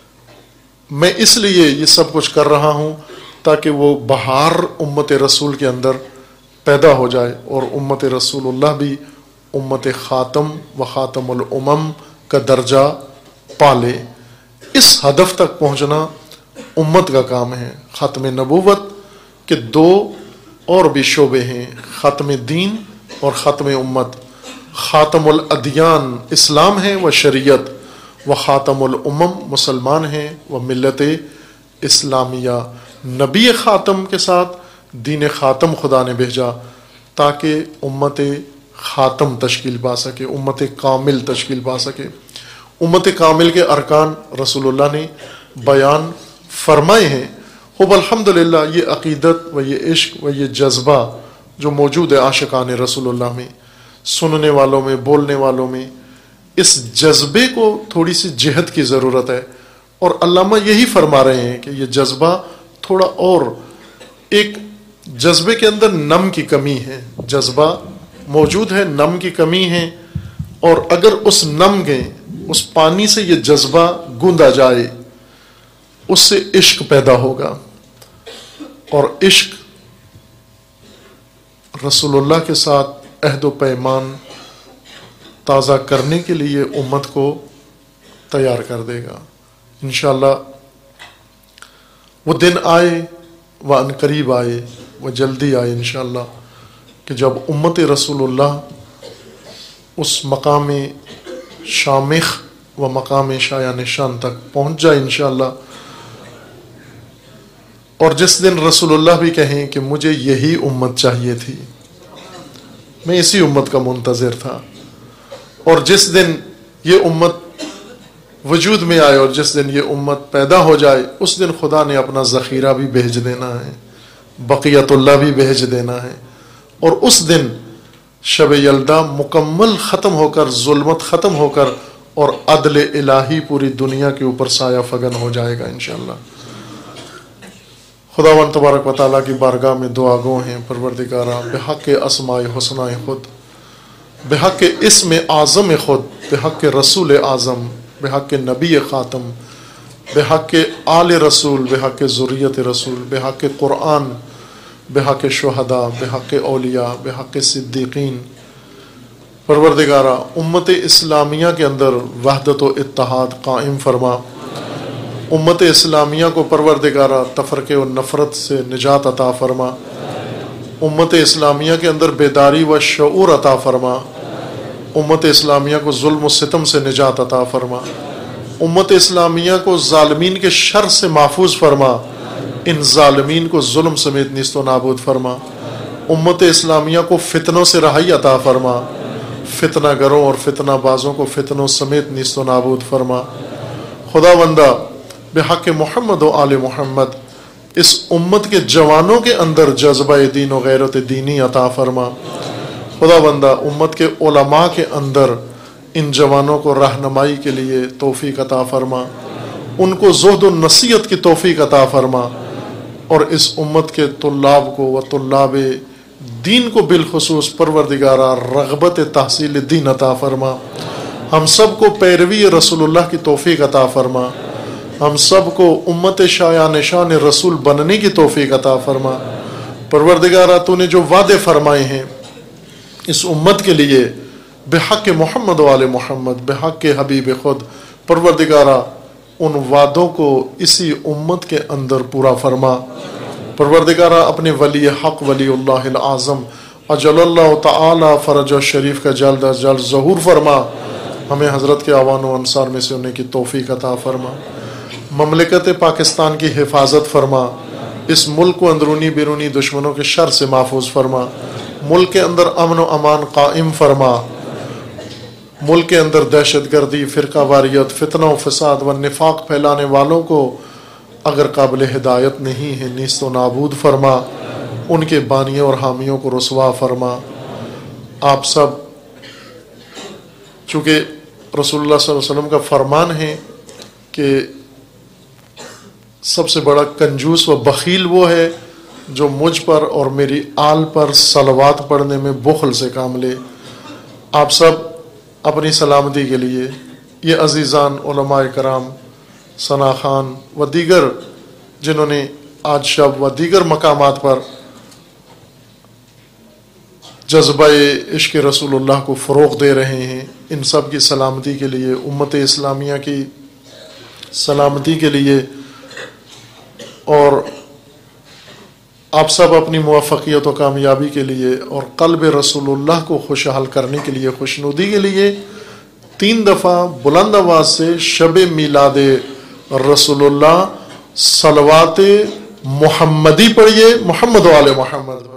A: میں اس لیے یہ سب کچھ کر رہا ہوں تاکہ وہ بہار امت رسول کے اندر پیدا ہو جائے، اور امت رسول اللہ بھی امت خاتم و خاتم الامم کا درجہ پالے۔ اس ہدف تک پہنچنا امت کا کام ہے۔ ختم نبوت کے دو اور بھی شعبے ہیں، ختم دین اور ختم امت۔ خاتم الادیان اسلام ہے و شریعت، و خاتم الامم مسلمان ہیں و ملت اسلامیہ۔ نبی خاتم کے ساتھ دین خاتم خدا نے بھیجا تاکہ امت خاتم تشکیل پا سکے، امت کامل تشکیل پا سکے۔ امت کامل کے ارکان رسول اللہ نے بیان فرمائے ہیں۔ خوب الحمدللہ یہ عقیدت و یہ عشق و یہ جذبہ جو موجود ہے عاشقان رسول اللہ میں، سننے والوں میں، بولنے والوں میں، اس جذبے کو تھوڑی سی جہد کی ضرورت ہے، اور علامہ یہی فرما رہے ہیں کہ یہ جذبہ تھوڑا اور، ایک جذبے کے اندر نم کی کمی ہے، جذبہ موجود ہے، نم کی کمی ہے، اور اگر اس نم کے اس پانی سے یہ جذبہ گوندا جائے، اس سے عشق پیدا ہوگا، اور عشق رسول اللہ کے ساتھ عہد و پیمان تازہ کرنے کے لیے امت کو تیار کر دے گا انشاءاللہ۔ وہ دن آئے، وہ ان قریب آئے، وہ جلدی آئے انشاءاللہ، کہ جب امت رسول اللہ اس مقام شامخ و مقام شایع نشان تک پہنچ جائے انشاءاللہ، اور جس دن رسول اللہ بھی کہیں کہ مجھے یہی امت چاہیے تھی، میں اسی امت کا منتظر تھا، اور جس دن یہ امت وجود میں آئے اور جس دن یہ امت پیدا ہو جائے، اس دن خدا نے اپنا ذخیرہ بھی بھیج دینا ہے، بقیت اللہ بھی بھیج دینا ہے، اور اس دن شب یلدا مکمل ختم ہو کر، ظلمت ختم ہو کر، اور عدل الہی پوری دنیا کے اوپر سایہ فگن ہو جائے گا انشاءاللہ۔ خداوند تبارک و تعالیٰ کی بارگاہ میں دعا گو ہیں، پروردگارا بحق اسماء حسنہ خود، بحق اسم اعظم خود، بحق رسول اعظم، بحق نبی خاتم، بحق آل رسول، بحق ذریت رسول، بحق قرآن، بحق شہداء، بحق اولیاء، بحق صدیقین، پروردگارا امت اسلامیہ کے اندر وحدت و اتحاد قائم فرما، امت اسلامیہ کو پروردگارا تفرقے و نفرت سے نجات عطا فرما، امت اسلامیہ کے اندر بیداری و شعور عطا فرما، امت اسلامیہ کو ظلم و ستم سے نجات عطا فرما، امت اسلامیہ کو ظالمین کے شر سے محفوظ فرما، ان ظالمین کو ظلم سمیت نیست و نابود فرما، امت اسلامیہ کو فتنوں سے رہائی عطا فرما، فتنہ گروں اور فتنہ بازوں کو فتنوں سمیت نیست و نابود فرما۔ خدا بندہ بحق محمد و آل محمد اس امت کے جوانوں کے اندر جذبہ دین و غیرت دینی عطا فرما۔ خدا بندہ امت کے علماء کے اندر ان جوانوں کو رہنمائی کے لیے توفیق عطا فرما، ان کو زہد و نصیحت کی توفیق عطا فرما، اور اس امت کے طلاب کو و طلاب دین کو بالخصوص پروردگارہ رغبت تحصیل دین عطا فرما، ہم سب کو پیروی رسول اللہ کی توفیق عطا فرما، ہم سب کو امت شایان شان رسول بننے کی توفیق عطا فرما۔ پروردگارہ تو نے جو وعدے فرمائے ہیں اس امت کے لیے بحق محمد و آل محمد، بحق حبیب خود، پروردگارہ ان وعدوں کو اسی امت کے اندر پورا فرما۔ پروردگارہ اپنے ولی حق ولی اللہ العظم اجل اللہ تعالی فرج شریف کا جلد از جلد ظہور فرما، ہمیں حضرت کے اعوان و انصار میں سے ہونے کی توفیق عطا فرما۔ مملکت پاکستان کی حفاظت فرما، اس ملک کو اندرونی بیرونی دشمنوں کے شر سے محفوظ فرما، ملک کے اندر امن و امان قائم فرما، ملک کے اندر دہشت گردی، فرقہ واریت، فتنہ و فساد و نفاق پھیلانے والوں کو اگر قابل ہدایت نہیں ہے نیست و نابود فرما، ان کے بانیوں اور حامیوں کو رسوا فرما۔ آپ سب چونکہ رسول اللہ صلی اللہ علیہ وسلم کا فرمان ہے کہ سب سے بڑا کنجوس و بخیل وہ ہے جو مجھ پر اور میری آل پر صلوات پڑھنے میں بخل سے کام لے۔ آپ سب اپنی سلامتی کے لیے یہ عزیزان علماء کرام، ثنا خان و دیگر جنہوں نے آج شب و دیگر مقامات پر جذبہ عشق رسول اللہ کو فروغ دے رہے ہیں، ان سب کی سلامتی کے لیے، امت اسلامیہ کی سلامتی کے لیے، اور آپ سب اپنی موفقیت و کامیابی کے لیے اور قلب رسول اللہ کو خوشحال کرنے کے لیے، خوشنودی کے لیے تین دفعہ بلند آواز سے شب میلاد رسول اللہ صلوات محمدی پڑھیے، محمد و آل محمد۔